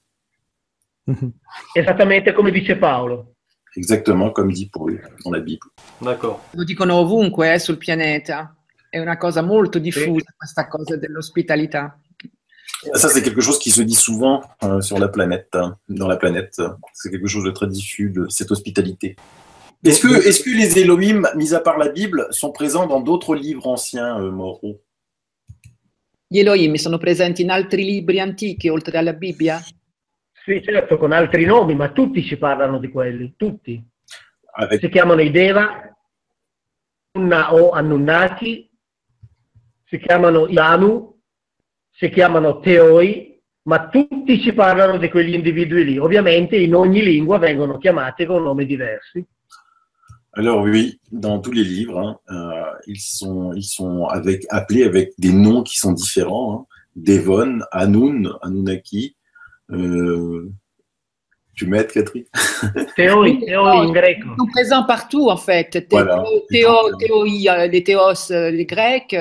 Esattamente come dice Paolo. Exactement comme dit pour lui dans la Bible. D'accord. Lo dicono ovunque eh, sul pianeta. È una cosa molto diffusa questa cosa dell'ospitalità. Ça, c'est quelque chose qui se dit souvent euh, sur la planète, hein, dans la planète. C'est quelque chose de très diffus, de cette hospitalité. Est-ce que, est-ce que les Elohim, mis à part la Bible, sont présents dans d'autres livres anciens, euh, Mauro? Gli Elohim sono presenti in altri libri antichi, oltre alla Bibbia? Sì, certo, con altri nomi, ma tutti ci parlano di quelli, tutti. Avec... Si chiamano i Deva, Unna o Anunnaki, si chiamano i Anu, si chiamano Teoi, ma tutti ci parlano di quegli individui lì. Ovviamente in ogni lingua vengono chiamati con nomi diversi. Alors oui, dans tous les livres, hein, euh, ils sont, ils sont avec, appelés avec des noms qui sont différents. Hein. Devon, Anun, Anunnaki. Euh, tu m'aides, Catherine? Teoi, Teoi in greco. Ils sont présents partout, en fait. Théo, Voilà. Théo, Théoi, les Théos, les Grecs.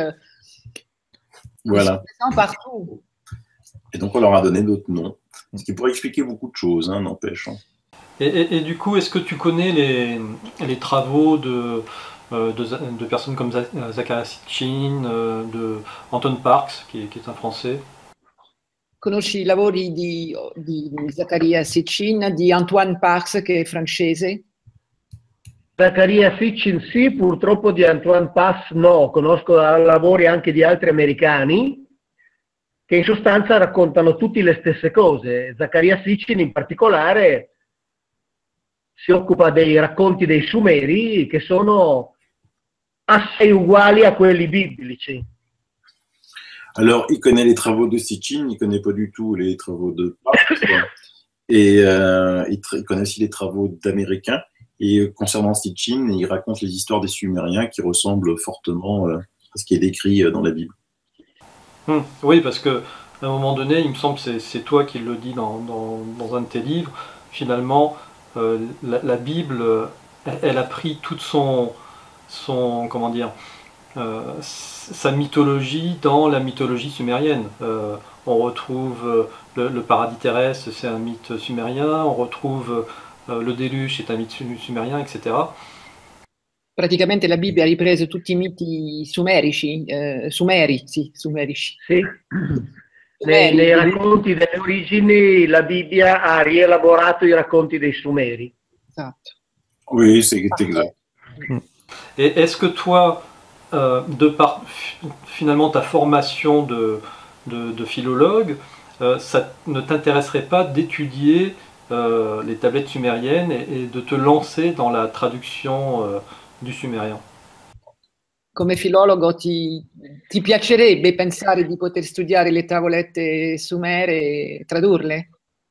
Voilà. Ils sont présents partout. Et donc, on leur a donné d'autres noms. Ce qui pourrait expliquer beaucoup de choses, hein, n'empêche. Hein. Et, et, et du coup, est-ce que tu connais les, les travaux de, euh, de, de personnes comme Zecharia Sitchin, euh, de Anton Parks, qui, qui est un Français? Conosci i lavori di, di Zecharia Sitchin, di Antoine Parks, che è francese? Zecharia Sitchin sì, purtroppo di Antoine Parks no. Conosco lavori anche di altri americani che in sostanza raccontano tutti le stesse cose. Zecharia Sitchin in particolare si occupa dei racconti dei Sumeri che sono assai uguali a quelli biblici. Alors, il connaît les travaux de Sitchin, il ne connaît pas du tout les travaux de Parks, et euh, il, il connaît aussi les travaux d'Américains. Et concernant Sitchin, il raconte les histoires des Sumériens qui ressemblent fortement euh, à ce qui est décrit dans la Bible. Hum, oui, parce qu'à un moment donné, il me semble que c'est toi qui le dis dans, dans, dans un de tes livres, finalement, euh, la, la Bible, elle, elle a pris toute son, son comment dire, euh, sa mythologie dans la mythologie sumérienne. Euh, on retrouve le, le paradis terrestre, c'est un mythe sumérien, on retrouve euh, le déluge, c'est un mythe sumérien, et cetera. Praticamente la Bibbia ha ripreso tutti i miti sumerici, eh, sumeri, sì, sumerici. Sì. Nei, nei racconti delle origini la Bibbia ha rielaborato i racconti dei Sumeri. Esatto. Oui, c'est exact. Et est-ce que toi, euh, de par finalement ta formation de, de, de philologue, euh, ça ne t'intéresserait pas d'étudier euh, les tablettes sumériennes et, et de te lancer dans la traduction euh, du sumérien? Come filologo ti, ti piacerebbe pensare di poter studiare le tavolette sumere e tradurle?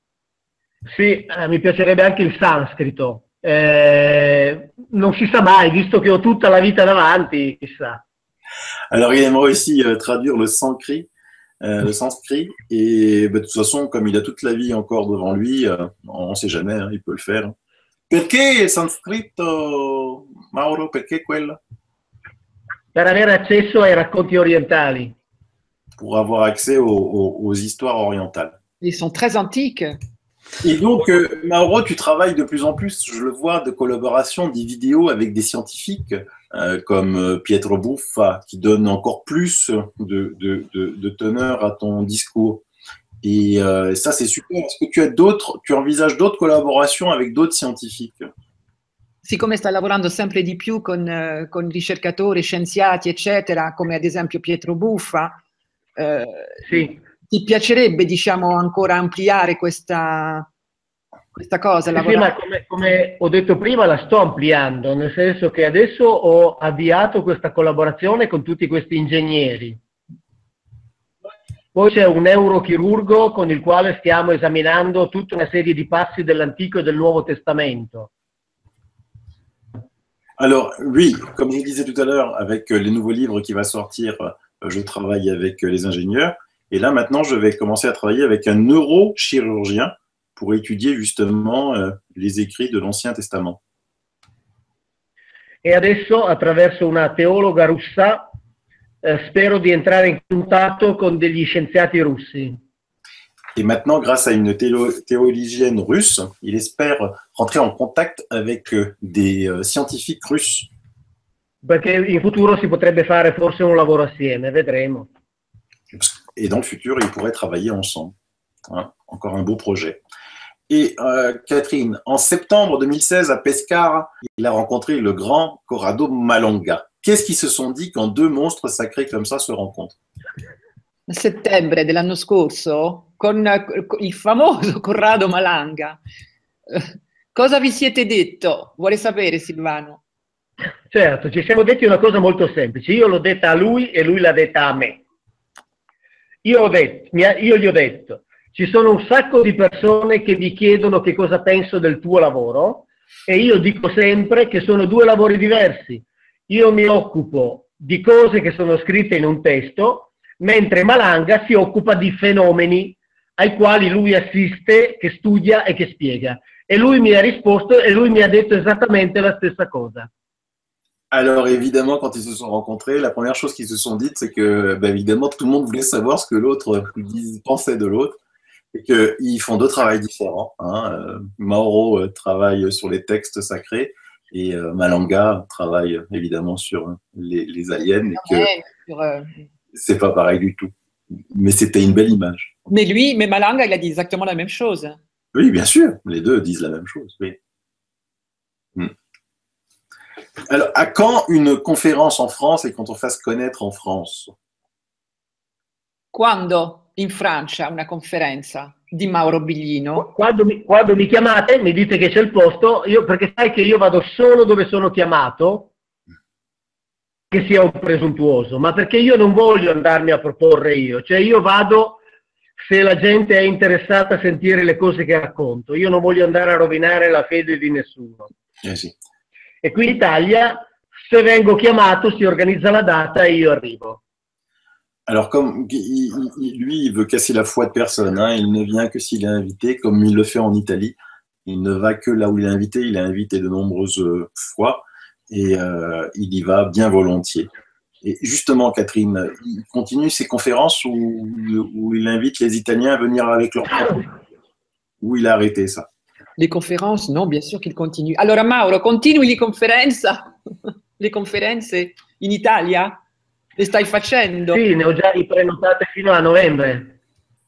Sì, eh, mi piacerebbe anche il sanscrito. Eh, non si sa mai, visto che ho tutta la vita davanti, chissà. Alors, il aimerait aussi euh, traduire le sanskrit, euh, le sanskrit, et bah, de toute façon, comme il a toute la vie encore devant lui, euh, on ne sait jamais, hein, il peut le faire. Perché il sanscrito, Mauro? Perché quello? Per avere accesso ai racconti orientali. Pour avoir accès aux, aux, aux histoires orientales. Ils sont très antiques. Et donc, euh, Mauro, tu travailles de plus en plus, je le vois, de collaboration, des vidéos avec des scientifiques euh, comme euh, Pietro Buffa, qui donne encore plus de, de, de, de teneur à ton discours. Et euh, ça, c'est super. Est-ce que tu as d'autres, tu envisages d'autres collaborations avec d'autres scientifiques? Siccome sta lavorando sempre di più con, eh, con ricercatori, scienziati, eccetera, come ad esempio Pietro Buffa, eh, sì. ti piacerebbe, diciamo, ancora ampliare questa, questa cosa? Sì, sì, ma come, come ho detto prima la sto ampliando, nel senso che adesso ho avviato questa collaborazione con tutti questi ingegneri. Poi c'è un neurochirurgo con il quale stiamo esaminando tutta una serie di passi dell'Antico e del Nuovo Testamento. Alors, oui, comme je disais tout à l'heure, avec les nouveaux livres qui vont sortir, je travaille avec les ingénieurs. Et là, maintenant, je vais commencer à travailler avec un neurochirurgien pour étudier justement euh, les écrits de l'Ancien Testament. E adesso, attraverso una teologa russa, eh, spero di entrare in contatto con degli scienziati russi. Et maintenant, grâce à une théo théologienne russe, il espère rentrer en contact avec euh, des euh, scientifiques russes. Perché in futuro si potrebbe fare forse un lavoro assieme, vedremo. Et dans le futur, ils pourraient travailler ensemble. Hein, encore un beau projet. Et euh, Catherine, en septembre deux mille seize, à Pescara, il a rencontré le grand Corrado Malanga. Qu'est-ce qu'ils se sont dit quand deux monstres sacrés comme ça se rencontrent? A settembre dell'anno scorso, con il famoso Corrado Malanga. Cosa vi siete detto? Vuole sapere, Silvano? Certo, ci siamo detti una cosa molto semplice. Io l'ho detta a lui e lui l'ha detta a me. Io, ho detto, io gli ho detto, ci sono un sacco di persone che mi chiedono che cosa penso del tuo lavoro e io dico sempre che sono due lavori diversi. Io mi occupo di cose che sono scritte in un testo, mentre Malanga si occupa di fenomeni ai quali lui assiste, che studia e che spiega. E lui mi ha risposto e lui mi ha detto esattamente la stessa cosa. Alors évidemment, quand ils se sont rencontrés, la première chose qu'ils se sont dites, c'est que bah, évidemment tout le monde voulait savoir ce que l'autre pensait de l'autre, et qu'ils font deux travails différents. Hein. Euh, Mauro euh, travaille sur les textes sacrés et euh, Malanga travaille évidemment sur les, les aliens, et que c'est pas pareil du tout. Mais c'était une belle image. Mais lui, mais Malanga, il a dit exactement la même chose. Oui, bien sûr, les deux disent la même chose. Oui. Hmm. Alors, à quand une conférence en France et qu'on te fasse connaître en France? Quando in Francia una conferenza di Mauro Biglino? Quando mi, quando mi chiamate, mi dite che c'è il posto, io, perché sai che io vado solo dove sono chiamato, che sia un presuntuoso, ma perché io non voglio andarmi a proporre io, cioè io vado se la gente è interessata a sentire le cose che racconto, io non voglio andare a rovinare la fede di nessuno. Eh sì. E qui in Italia, se vengo chiamato, si organizza la data e io arrivo. Alors, comme il, il, lui, il veut casser la foi de personne, hein, il ne vient que s'il est invité, comme il le fait en Italie. Il ne va que là où il est invité, il est invité de nombreuses fois et euh, il y va bien volontiers. Et justement, Catherine, il continue ses conférences où, où il invite les Italiens à venir avec leur propre. Où il a arrêté ça? Les conférences, non, bien sûr qu'il continue. Allora Mauro, continui le conferenze, le conferenze in Italia? Le stai facendo? Sì, ne ho già prenotate fino a novembre.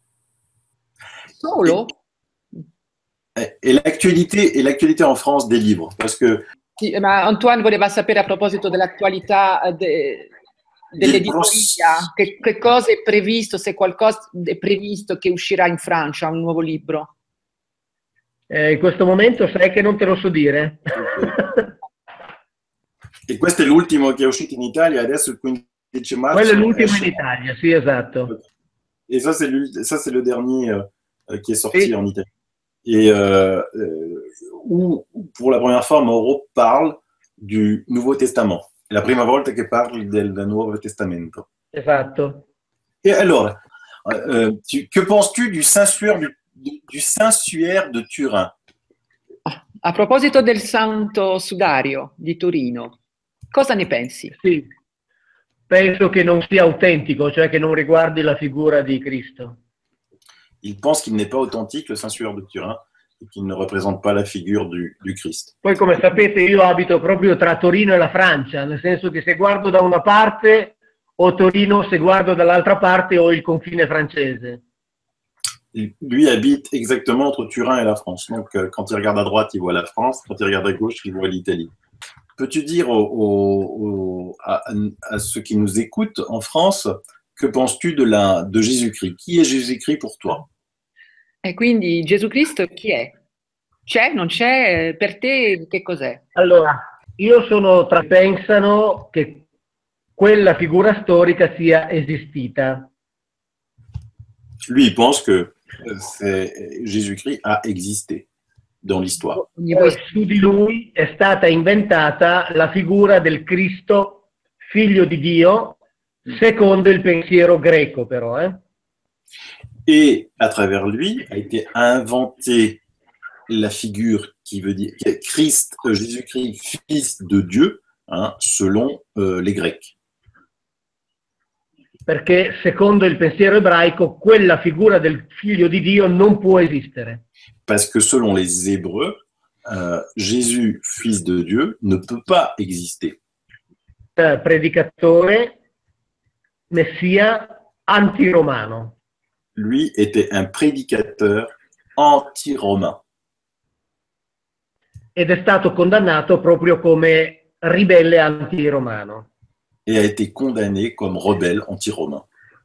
Solo? Et, et l'actualité, et l'actualité en France des livres, parce que... Sì, ma Antoine voleva sapere a proposito dell'attualità de, dell'editoria, che, che cosa è previsto, se qualcosa è previsto che uscirà in Francia, un nuovo libro. Eh, in questo momento sai che non te lo so dire. E questo è l'ultimo che è uscito in Italia, adesso il quindici marzo. Quello è l'ultimo in Italia, sì, esatto. Et ça, c'est le, ça, c'est le dernier euh, qui est sorti sì. En Italie. Et euh, euh, où, pour la première fois, Mauro parle du Nouveau Testament. È la prima volta che parli del Nuovo Testamento. Esatto. Et alors, euh, tu, que penses-tu du Saint-Suaire du, du, du Saint-Suaire de Turin? A proposito del Santo Sudario di Torino, cosa ne pensi? Sì, penso che non sia autentico, cioè che non riguardi la figura di Cristo. Il pense qu'il n'est pas authentique, le Saint-Suaire de Turin, et qu'il ne représente pas la figure du, du Christ. Poi, come sapete, io abito proprio tra Torino e la Francia, nel senso che se guardo da una parte ho Torino, se guardo dall'altra parte ho il confine francese. Lui habite exactement entre Turin et la France. Donc, euh, quand il regarde à droite, il voit la France. Quand il regarde à gauche, il voit l'Italie. Peux-tu dire au, au, au, à, à ceux qui nous écoutent en France, que penses-tu de, la, de Jésus-Christ? Qui est Jésus-Christ pour toi? E quindi Gesù Cristo chi è? C'è? Non c'è? Per te che cos'è? Allora, io sono tra pensano che quella figura storica sia esistita. Lui, il pense que Jésus-Christ a existé dans l'histoire. Su di lui è stata inventata la figura del Cristo, figlio di Dio, secondo il pensiero greco però. Eh? Et à travers lui a été inventée la figure qui veut dire Christ, euh, Jésus-Christ, fils de Dieu, hein, selon euh, les Grecs. Perché secondo il pensiero ebraico quella figura del figlio di Dio non può esistere. Parce que selon les Hébreux, euh, Jésus, fils de Dieu, ne peut pas exister. Eh, predicatore, messia antiromano. Lui était un prédicateur anti-romain. Ed è stato condannato proprio come ribelle antiromano. Et a été condamné comme rebelle anti-romain.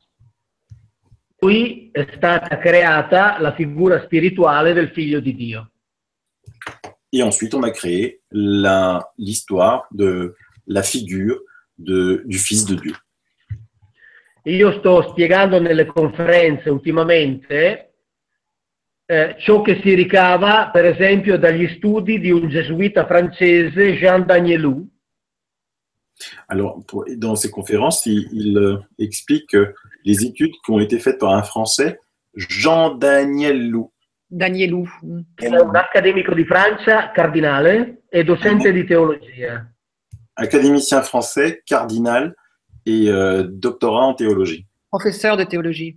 Qui è stata creata la figura spirituale del figlio di Dio. Et ensuite, on a créé la- l'histoire de la figure de, du Fils de Dieu. Io sto spiegando nelle conferenze ultimamente eh, ciò che si ricava, per esempio, dagli studi di un gesuita francese, Jean Danielou, Alors, pour- dans ces conférences, il, il, euh, explique euh, les études qui ont été faites par un Français, Jean-Daniel Lou. Danielou. che è un accademico di Francia, cardinale e docente di teologia. Académicien français, cardinal et euh, doctorat en théologie. Professeur de théologie.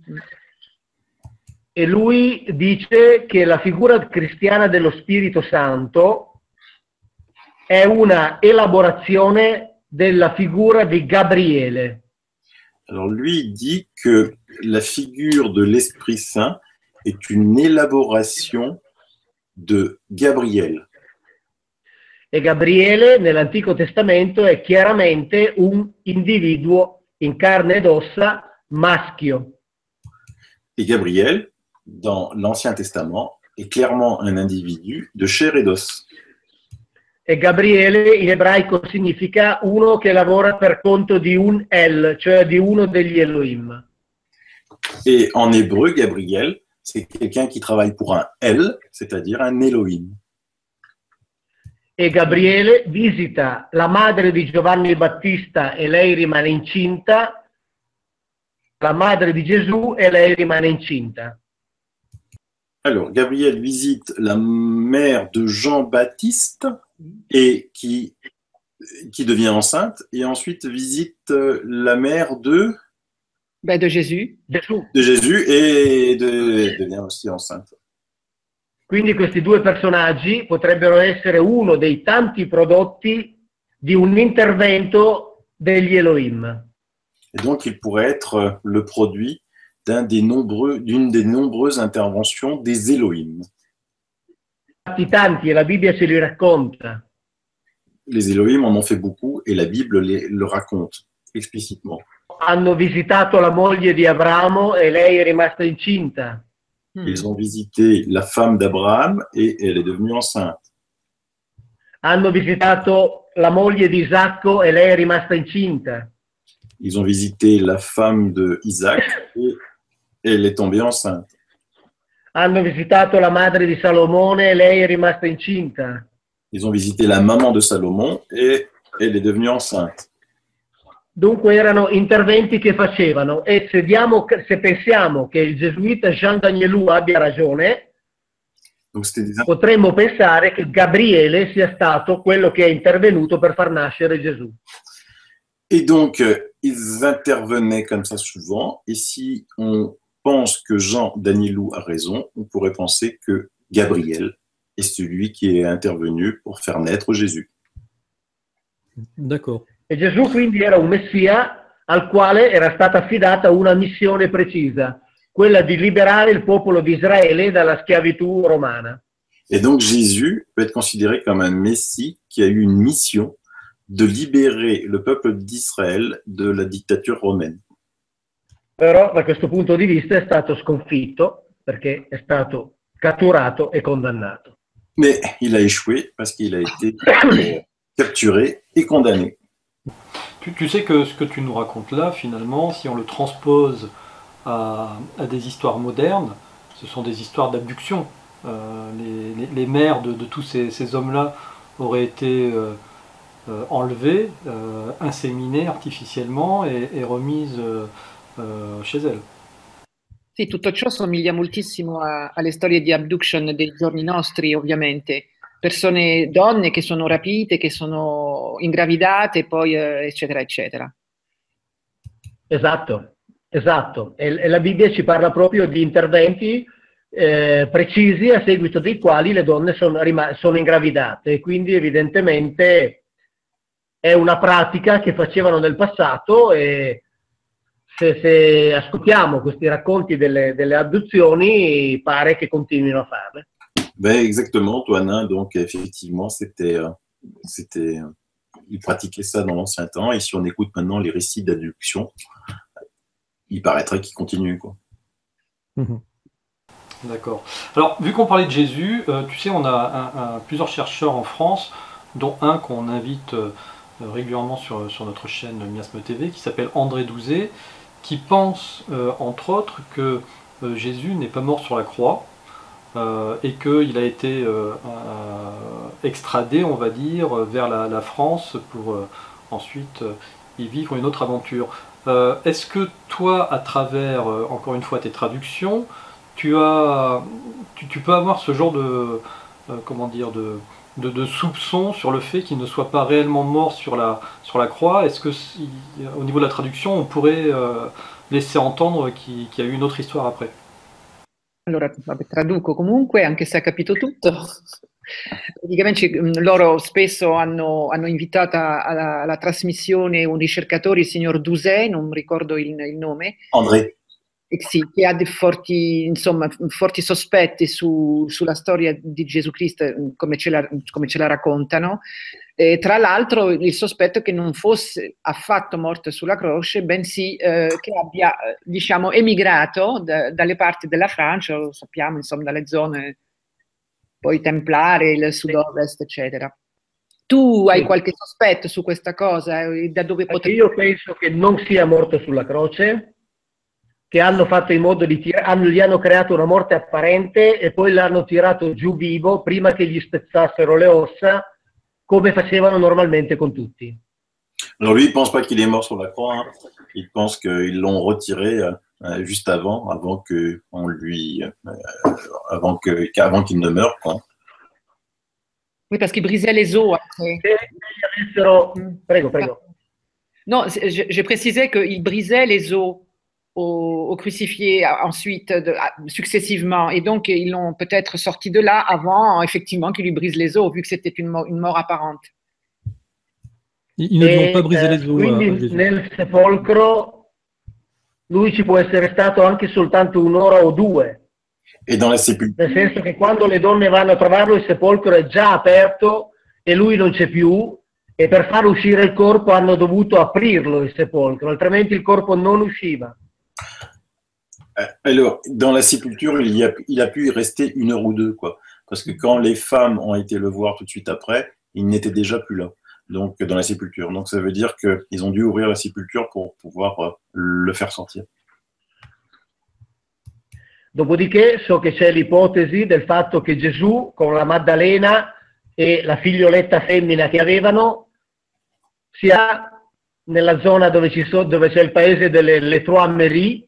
E lui dice che la figura cristiana dello Spirito Santo è una elaborazione della figura di Gabriele. Alors lui il dit que la figure de l'Esprit Saint est une élaboration de Gabriel. E Gabriele nell'Antico Testamento è chiaramente un individuo in carne ed ossa maschio. Et Gabriel, dans l'Ancien Testament, est clairement un individu de chair et d'os. E Gabriele in ebraico significa uno che lavora per conto di un El, cioè di uno degli Elohim. Et en hébreu, Gabriel, c'est quelqu'un qui travaille pour un El, c'est-à-dire un Elohim. E Gabriele visita la madre di Giovanni Battista e lei rimane incinta, la madre di Gesù e lei rimane incinta. Alors, Gabriel visite la mère de Jean-Baptiste et qui, qui devient enceinte, et ensuite visite euh, la mère de, Ben, de Jésus. Gesù. de Jésus et de, devient aussi enceinte. Quindi questi due personaggi potrebbero essere uno dei tanti prodotti di un intervento degli Elohim. Et donc, il pourrait être le produit d'un des nombreux, d'une des nombreuses interventions des Elohim. Infatti tanti, e la Bibbia ce li racconta. Les Elohim en ont fait beaucoup et la Bible les, le raconte explicitement. Hanno visitato la moglie di Abramo e lei è rimasta incinta. Ils ont visité la femme d'Abraham et elle est devenue enceinte. Hanno visitato la moglie di Isacco e lei è rimasta incinta. Ils ont visité la femme de Isaac et elle est tombée enceinte. Hanno visitato la madre di Salomone e lei è rimasta incinta. Ils ont visité la maman de Salomon et elle est devenue enceinte. Dunque erano interventi che facevano, e se, diamo, se pensiamo che il gesuita Jean Danielou abbia ragione, Donc c'était des potremmo pensare che Gabriele sia stato quello che è intervenuto per far nascere Gesù. Et donc, euh, ils intervenaient comme ça souvent. Et si on pense que Jean Danielou a raison, on pourrait penser que Gabriel est celui qui est intervenu pour faire naître Jésus. D'accord. E Gesù quindi era un messia al quale era stata affidata una missione precisa, quella di liberare il popolo di Israele dalla schiavitù romana. Et donc, Jésus peut être considéré comme un messie qui a eu une mission de libérer le peuple d'Israël de la dictature romaine. Però da questo punto di vista è stato sconfitto perché è stato catturato e condannato. Mais il a échoué parce qu'il a été euh, capturé et condamné. Tu, tu sais que ce que tu nous racontes là, finalement, si on le transpose à, à des histoires modernes, ce sont des histoires d'abduction. Euh, les, les, les mères de, de tous ces, ces hommes-là auraient été euh, euh, enlevées, euh, inséminées artificiellement et, et remises euh, euh, chez elles. Sì, tutto ciò somiglia moltissimo a, alle storie di abduction dei giorni nostri, ovviamente. Persone, donne che sono rapite, che sono ingravidate, poi eh, eccetera, eccetera. Esatto, esatto. E, e la Bibbia ci parla proprio di interventi eh, precisi a seguito dei quali le donne sono, sono ingravidate, e quindi evidentemente è una pratica che facevano nel passato, e se, se ascoltiamo questi racconti delle, delle abduzioni pare che continuino a farle. Ben, exactement, Toinin, donc effectivement, c'était, euh, c'était, euh, ils pratiquaient ça dans l'ancien temps, et si on écoute maintenant les récits d'abduction, il paraîtrait qu'ils continuent, quoi. Mmh. D'accord. Alors, vu qu'on parlait de Jésus, euh, tu sais, on a un, un, plusieurs chercheurs en France, dont un qu'on invite euh, régulièrement sur, sur notre chaîne Miasme T V, qui s'appelle André Douzé, qui pense, euh, entre autres, que euh, Jésus n'est pas mort sur la croix, euh, et qu'il a été euh, euh, extradé, on va dire, vers la, la France pour euh, ensuite euh, y vivre une autre aventure. Euh, Est-ce que toi, à travers, euh, encore une fois, tes traductions, tu, as, tu, tu peux avoir ce genre de, euh, comment dire, de, de, de soupçon sur le fait qu'il ne soit pas réellement mort sur la, sur la croix? Est-ce que, si, au niveau de la traduction, on pourrait euh, laisser entendre qu'il qu'il y a eu une autre histoire après? Allora, vabbè, traduco comunque, anche se ha capito tutto. Praticamente loro spesso hanno, hanno invitato alla, alla trasmissione un ricercatore, il signor Douzé, non ricordo il, il nome. André. Eh sì, che ha dei forti, insomma, forti sospetti su, sulla storia di Gesù Cristo, come ce la, come ce la raccontano. E tra l'altro il sospetto è che non fosse affatto morto sulla croce, bensì eh, che abbia, diciamo, emigrato da, dalle parti della Francia, lo sappiamo, insomma, dalle zone poi templare, il sud-ovest, eccetera. Tu hai sì. qualche sospetto su questa cosa? Da dove potrebbe... Io penso che non sia morto sulla croce, che hanno fatto in modo di tirare, gli hanno creato una morte apparente e poi l'hanno tirato giù vivo prima che gli spezzassero le ossa, come facevano normalmente con tutti. Alors lui, il ne pense pas qu'il est mort sur la croix, hein. Il pense qu'ils l'ont retiré euh, juste avant, avant que on lui, euh, avant que, avant qu'il ne meure, quoi. Oui, parce qu'il brisait les os après. Avessero... Prego, prego. Non, je, je précisais qu'il brisait les os aux, aux crucifiés ensuite, de, successivement, et donc ils l'ont peut-être sorti de là avant, effectivement, qu'il lui brise les os, vu que c'était une, une mort apparente. Ils ne lui ont pas brisé les os. Quindi nel sepolcro lui ci può essere stato anche soltanto un'ora o due. E dans la sépulture. Nel senso che quando le donne vanno a trovarlo il sepolcro è già aperto e lui non c'è più, e per far uscire il corpo hanno dovuto aprirlo il sepolcro, altrimenti il corpo non usciva. Alors, dans la sépulture, il, y a, il a pu y rester une heure ou deux, quoi. Parce que quand les femmes ont été le voir tout de suite après, il n'était déjà plus là, donc dans la sépulture. Donc ça veut dire qu'ils ont dû ouvrir la sépulture pour pouvoir euh, le faire sortir. Dopodiché so che c'è l'ipotesi del fatto che Gesù con la Maddalena e la figlioletta femmina che avevano sia nella zona dove c'è so, il paese delle Trois-Maries,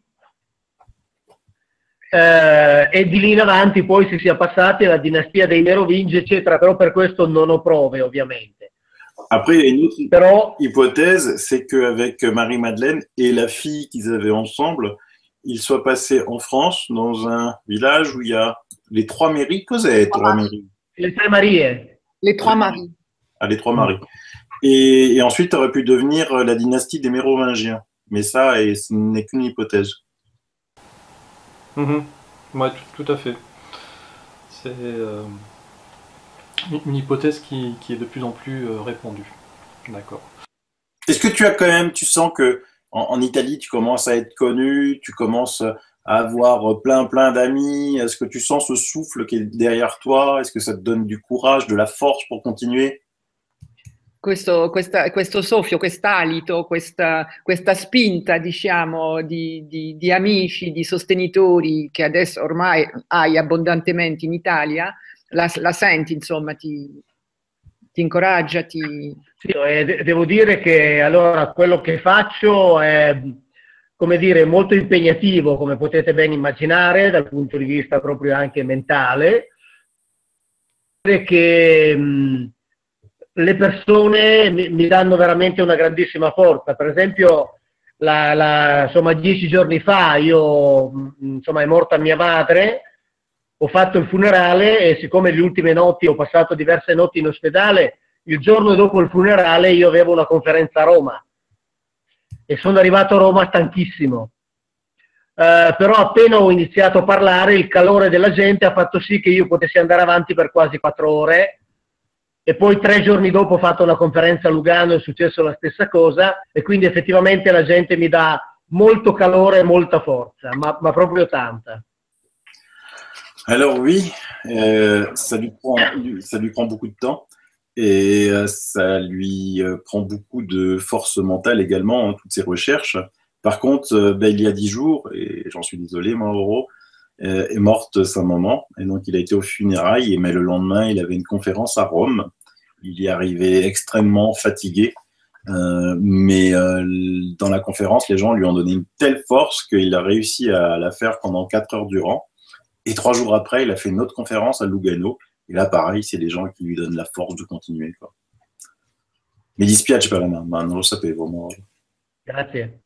Eh, e di lì in avanti poi si sia passati alla dinastia dei Merovingi, eccetera, però per questo non ho prove, ovviamente. Après, une autre però... hypothèse, c'est qu'avec Marie-Madeleine et la fille qu'ils avaient ensemble, ils soient passés en France, dans un village où il y a les trois mairies. Cos'è les trois mairies? Les Tre Marie. Les Trois Maries. Ah, les Trois Maries. Et, et ensuite, aurait pu devenir la dynastie des Mérovingiens. Mais ça, et, ce n'est qu'une hypothèse. Mmh. Oui, tout, tout à fait. C'est euh, une hypothèse qui, qui est de plus en plus euh, répandue. D'accord. Est-ce que tu as quand même, tu sens que en, en Italie, tu commences à être connu, tu commences à avoir plein plein d'amis? Est-ce que tu sens ce souffle qui est derrière toi? Est-ce que ça te donne du courage, de la force pour continuer? Questo, questa, questo soffio, quest'alito, questa, questa spinta, diciamo, di, di, di amici, di sostenitori che adesso ormai hai abbondantemente in Italia, la, la senti, insomma, ti, ti incoraggia? Ti... Sì, eh, devo dire che allora quello che faccio è come dire, molto impegnativo, come potete ben immaginare, dal punto di vista proprio anche mentale, che mh, le persone mi, mi danno veramente una grandissima forza. Per esempio, la, la, insomma, dieci giorni fa io, mh, insomma, è morta mia madre, ho fatto il funerale e siccome le ultime notti ho passato diverse notti in ospedale, il giorno dopo il funerale io avevo una conferenza a Roma e sono arrivato a Roma stanchissimo. Uh, però appena ho iniziato a parlare il calore della gente ha fatto sì che io potessi andare avanti per quasi quattro ore e poi tre giorni dopo ho fatto una conferenza a Lugano, è successo la stessa cosa et quindi effettivamente la gente mi dà molto calore e molta forza, ma, ma proprio tanta. Alors oui, euh, ça, lui prend, ça lui prend beaucoup de temps et euh, ça lui euh, prend beaucoup de force mentale également, hein, toutes ces recherches. Par contre, euh, ben, il y a dix jours, et j'en suis désolé, Mauro, euh, est morte sa maman, et donc il a été aux funérailles, mais le lendemain, il avait une conférence à Rome. Il y est arrivé extrêmement fatigué, euh, mais euh, dans la conférence, les gens lui ont donné une telle force qu'il a réussi à la faire pendant quatre heures durant. Et trois jours après, il a fait une autre conférence à Lugano, et là, pareil, c'est les gens qui lui donnent la force de continuer, quoi. Mi dispiace per la mamma, non lo sapevo, Mauro. Grazie.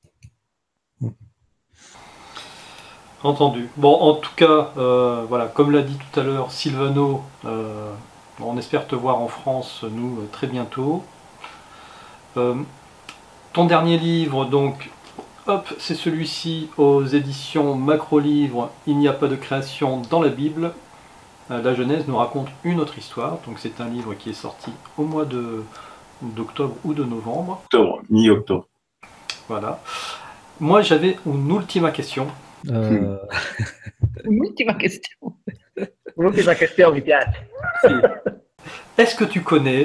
Entendu. Bon, en tout cas, euh, voilà, comme l'a dit tout à l'heure Silvano, euh, on espère te voir en France, nous, très bientôt. Euh, ton dernier livre, donc, hop, c'est celui-ci aux éditions Macro-Livre, Il n'y a pas de création dans la Bible. Euh, la Genèse nous raconte une autre histoire, donc c'est un livre qui est sorti au mois de, d'octobre ou de novembre. Octobre, mi-octobre. Voilà. Moi, j'avais une ultima question. Euh... Un'ultima question. Un'ultima question, mi piace. Sì. Est-ce que tu connais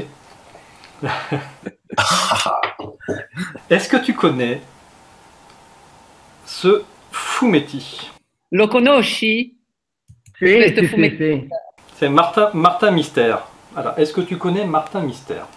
Est-ce que tu connais ce fumetti? Lo conosci? Sì, sì, sì, sì. C'est Martin, Martin Mystère. Alors, est-ce que tu connais Martin Mystère?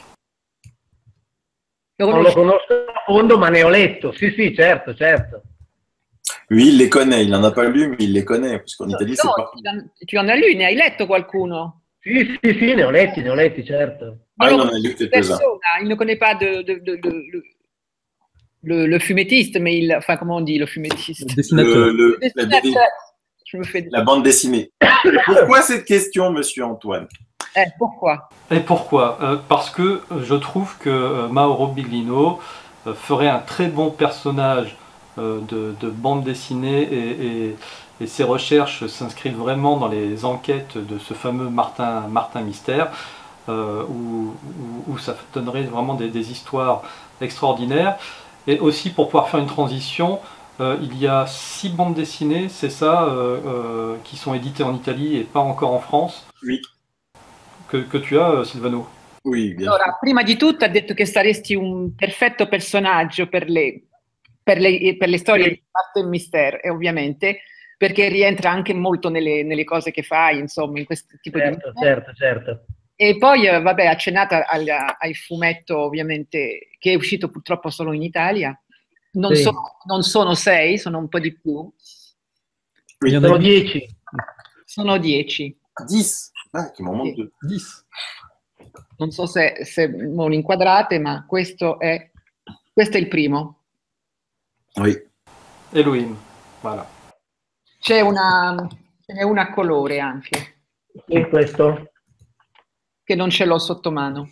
Non lo conosco a fondo, ma ne ho letto. Sì, sì, certo, certo. Oui, il les connaît. Il n'en a pas lu, mais il les connaît, parce qu'en Italie, no, c'est pas... Tu en as lu, ne hai letto qualcuno? Sì, sì, sì, ne ho letti, ne ho letti, certo. Ah, il en a lu quelques-uns. Il ne connaît pas de, de, de, de, de le, le fumettiste, mais il... Enfin, comment on dit, le fumettiste? Le dessinateur. Le, le, le dessinateur. la, Je me fais... la bande dessinée. Pourquoi cette question, monsieur Antoine? Eh, pourquoi? Et pourquoi euh, Parce que je trouve que euh, Mauro Biglino euh, ferait un très bon personnage euh, de, de bande dessinée et, et, et ses recherches s'inscrivent vraiment dans les enquêtes de ce fameux Martin, Martin Mystère, euh, où, où, où ça donnerait vraiment des, des histoires extraordinaires. Et aussi pour pouvoir faire une transition, euh, il y a six bandes dessinées, c'est ça, euh, euh, qui sont éditées en Italie et pas encore en France. Oui. Que, que tu as, Silvano. Oui, bien allora, sûr. prima di tutto ha detto che saresti un perfetto personaggio per le, per le, per le storie di Martin Mystère, e ovviamente perché rientra anche molto nelle, nelle cose che fai, insomma, in questo tipo certo, di... Certo, certo. E poi, vabbè, accennata al, al fumetto, ovviamente, che è uscito purtroppo solo inItalia. Non, sì. sono, non sono sei, sono un po' di più. Oui, sono dieci. Sono dieci. Dix. Ah, che momento. dix. Non so se, se non inquadrate, ma questo è, questo è il primo. Oui. Elohim, voilà. C'è una, ce n'è una a colore anche. E questo? Che non ce l'ho sotto mano.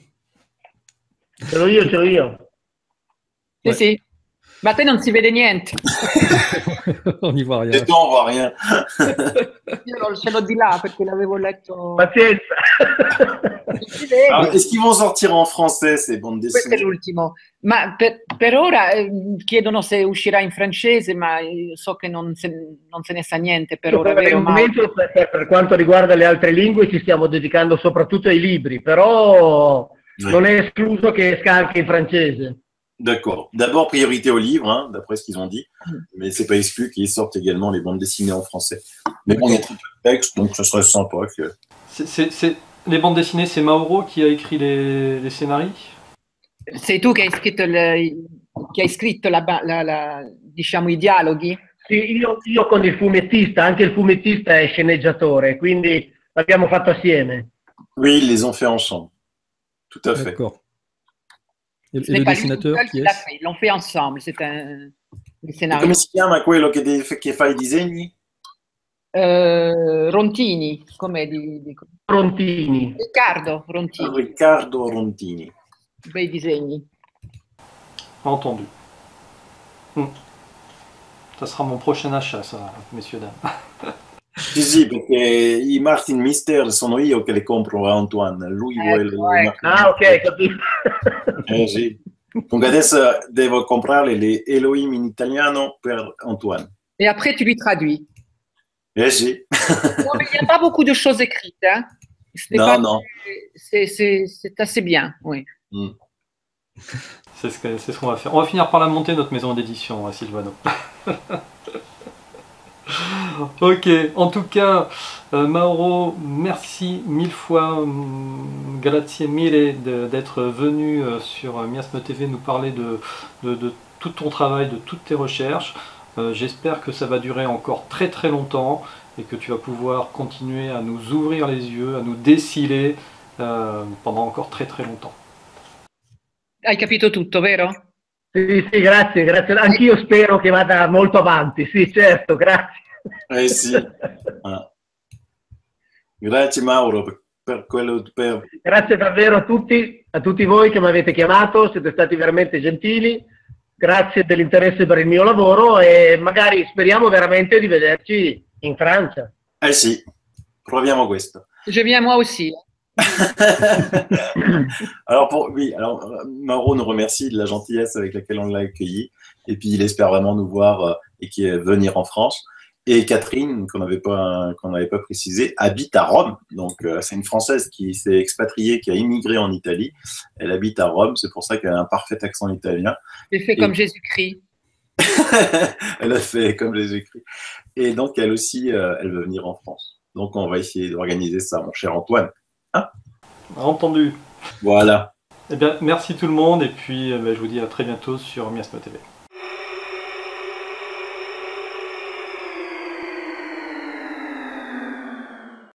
Ce l'ho io, ce l'ho io. Sì, Ouais. sì. Ma a te non si vede niente. On n'y voit rien. Et toi, on voit rien. Io ce l'ho di là perché l'avevo letto. Pazienza. Si vede. Ah, est-ce qu'ils vont sortir en français, ces bandes Questo è dessinées? l'ultimo. Ma per, per ora eh, chiedono se uscirà in francese, ma io so che non se, non se ne sa niente per ora. Per il Vero, momento, per, per quanto riguarda le altre lingue, ci stiamo dedicando soprattutto ai libri, però Oui. non è escluso che esca anche in francese. D'accord. D'abord, priorité aux livres, hein, d'après ce qu'ils ont dit, mais c'est pas exclu qu'ils sortent également les bandes dessinées en français. Mais bon, il y a très peu de texte, donc ce serait sympa que... C'est, c'est, c'est... Les bandes dessinées, c'est Mauro qui a écrit les, les scénarios? Sei tu che hai scritto le, che hai scritto la, la, la, diciamo, i dialoghi? Sì, io, io con il fumettista, anche il fumettista è sceneggiatore, quindi l'abbiamo fatto assieme. Oui, ils les ont fait ensemble. Tout à fait. D'accord. Et, et Ce le n'est pas lui tout dessinateur, seul qui qui l'a est-ce? fait, ils l'ont fait ensemble, c'est un, un E scénario. come si chiama quello che, de- che fa i disegni? Eh, Rontini, come di, di- Frontini. Riccardo Rontini, Riccardo Rontini. bei disegni. Entendu. Hmm. Ça sera mon prochain achat, ça, messieurs, dames. Sì, sì, perché i Martin Mister sono io che le compro a Antoine. Lui vuole Ecco, le ecco. Martin Ah, ok, Mister. capito. Eh, sì. Donc adesso devo comprare le Elohim in italiano per Antoine. Et après, tu lui traduis. Eh sì. Non, mais il n'y a pas beaucoup de choses écrites. Hein. Non, pas, non. C'est assez bien, oui. Mm. C'est ce que- c'est ce qu'on va faire. On va finir par la monter, notre maison d'édition, à Silvano. Ok, en tout cas, euh, Mauro, merci mille fois, hum, grazie mille de- d'être venu euh, sur Miasme T V nous parler de, de, de tout ton travail, de toutes tes recherches. Euh, J'espère que ça va durer encore très très longtemps et que tu vas pouvoir continuer à nous ouvrir les yeux, à nous déciler euh, pendant encore très très longtemps. Hai capito tutto, vero? Sì, sì, grazie, grazie. Anch'io spero che vada molto avanti, sì, certo, grazie. Eh sì. Ah. Grazie Mauro per, per quello per... Grazie davvero a tutti, a tutti voi che mi avete chiamato, siete stati veramente gentili, grazie dell'interesse per il mio lavoro e magari speriamo veramente di vederci in Francia. Eh sì, proviamo questo. Je viens moi aussi. Alors, pour, oui, alors Mauro nous remercie de la gentillesse avec laquelle on l'a accueilli et puis il espère vraiment nous voir euh, et qui est venir en France. Et Catherine, qu'on n'avait pas, qu'on n'avait pas précisé, habite à Rome. Donc, euh, c'est une Française qui s'est expatriée, qui a immigré en Italie. Elle habite à Rome, c'est pour ça qu'elle a un parfait accent italien. J'ai fait Et... comme Jésus-Christ. Elle a fait comme Jésus-Christ. Et donc, elle aussi, euh, elle veut venir en France. Donc, on va essayer d'organiser ça, mon cher Antoine. Hein? Entendu. Voilà. Eh bien, merci tout le monde et puis euh, bah, je vous dis à très bientôt sur Miasme T V.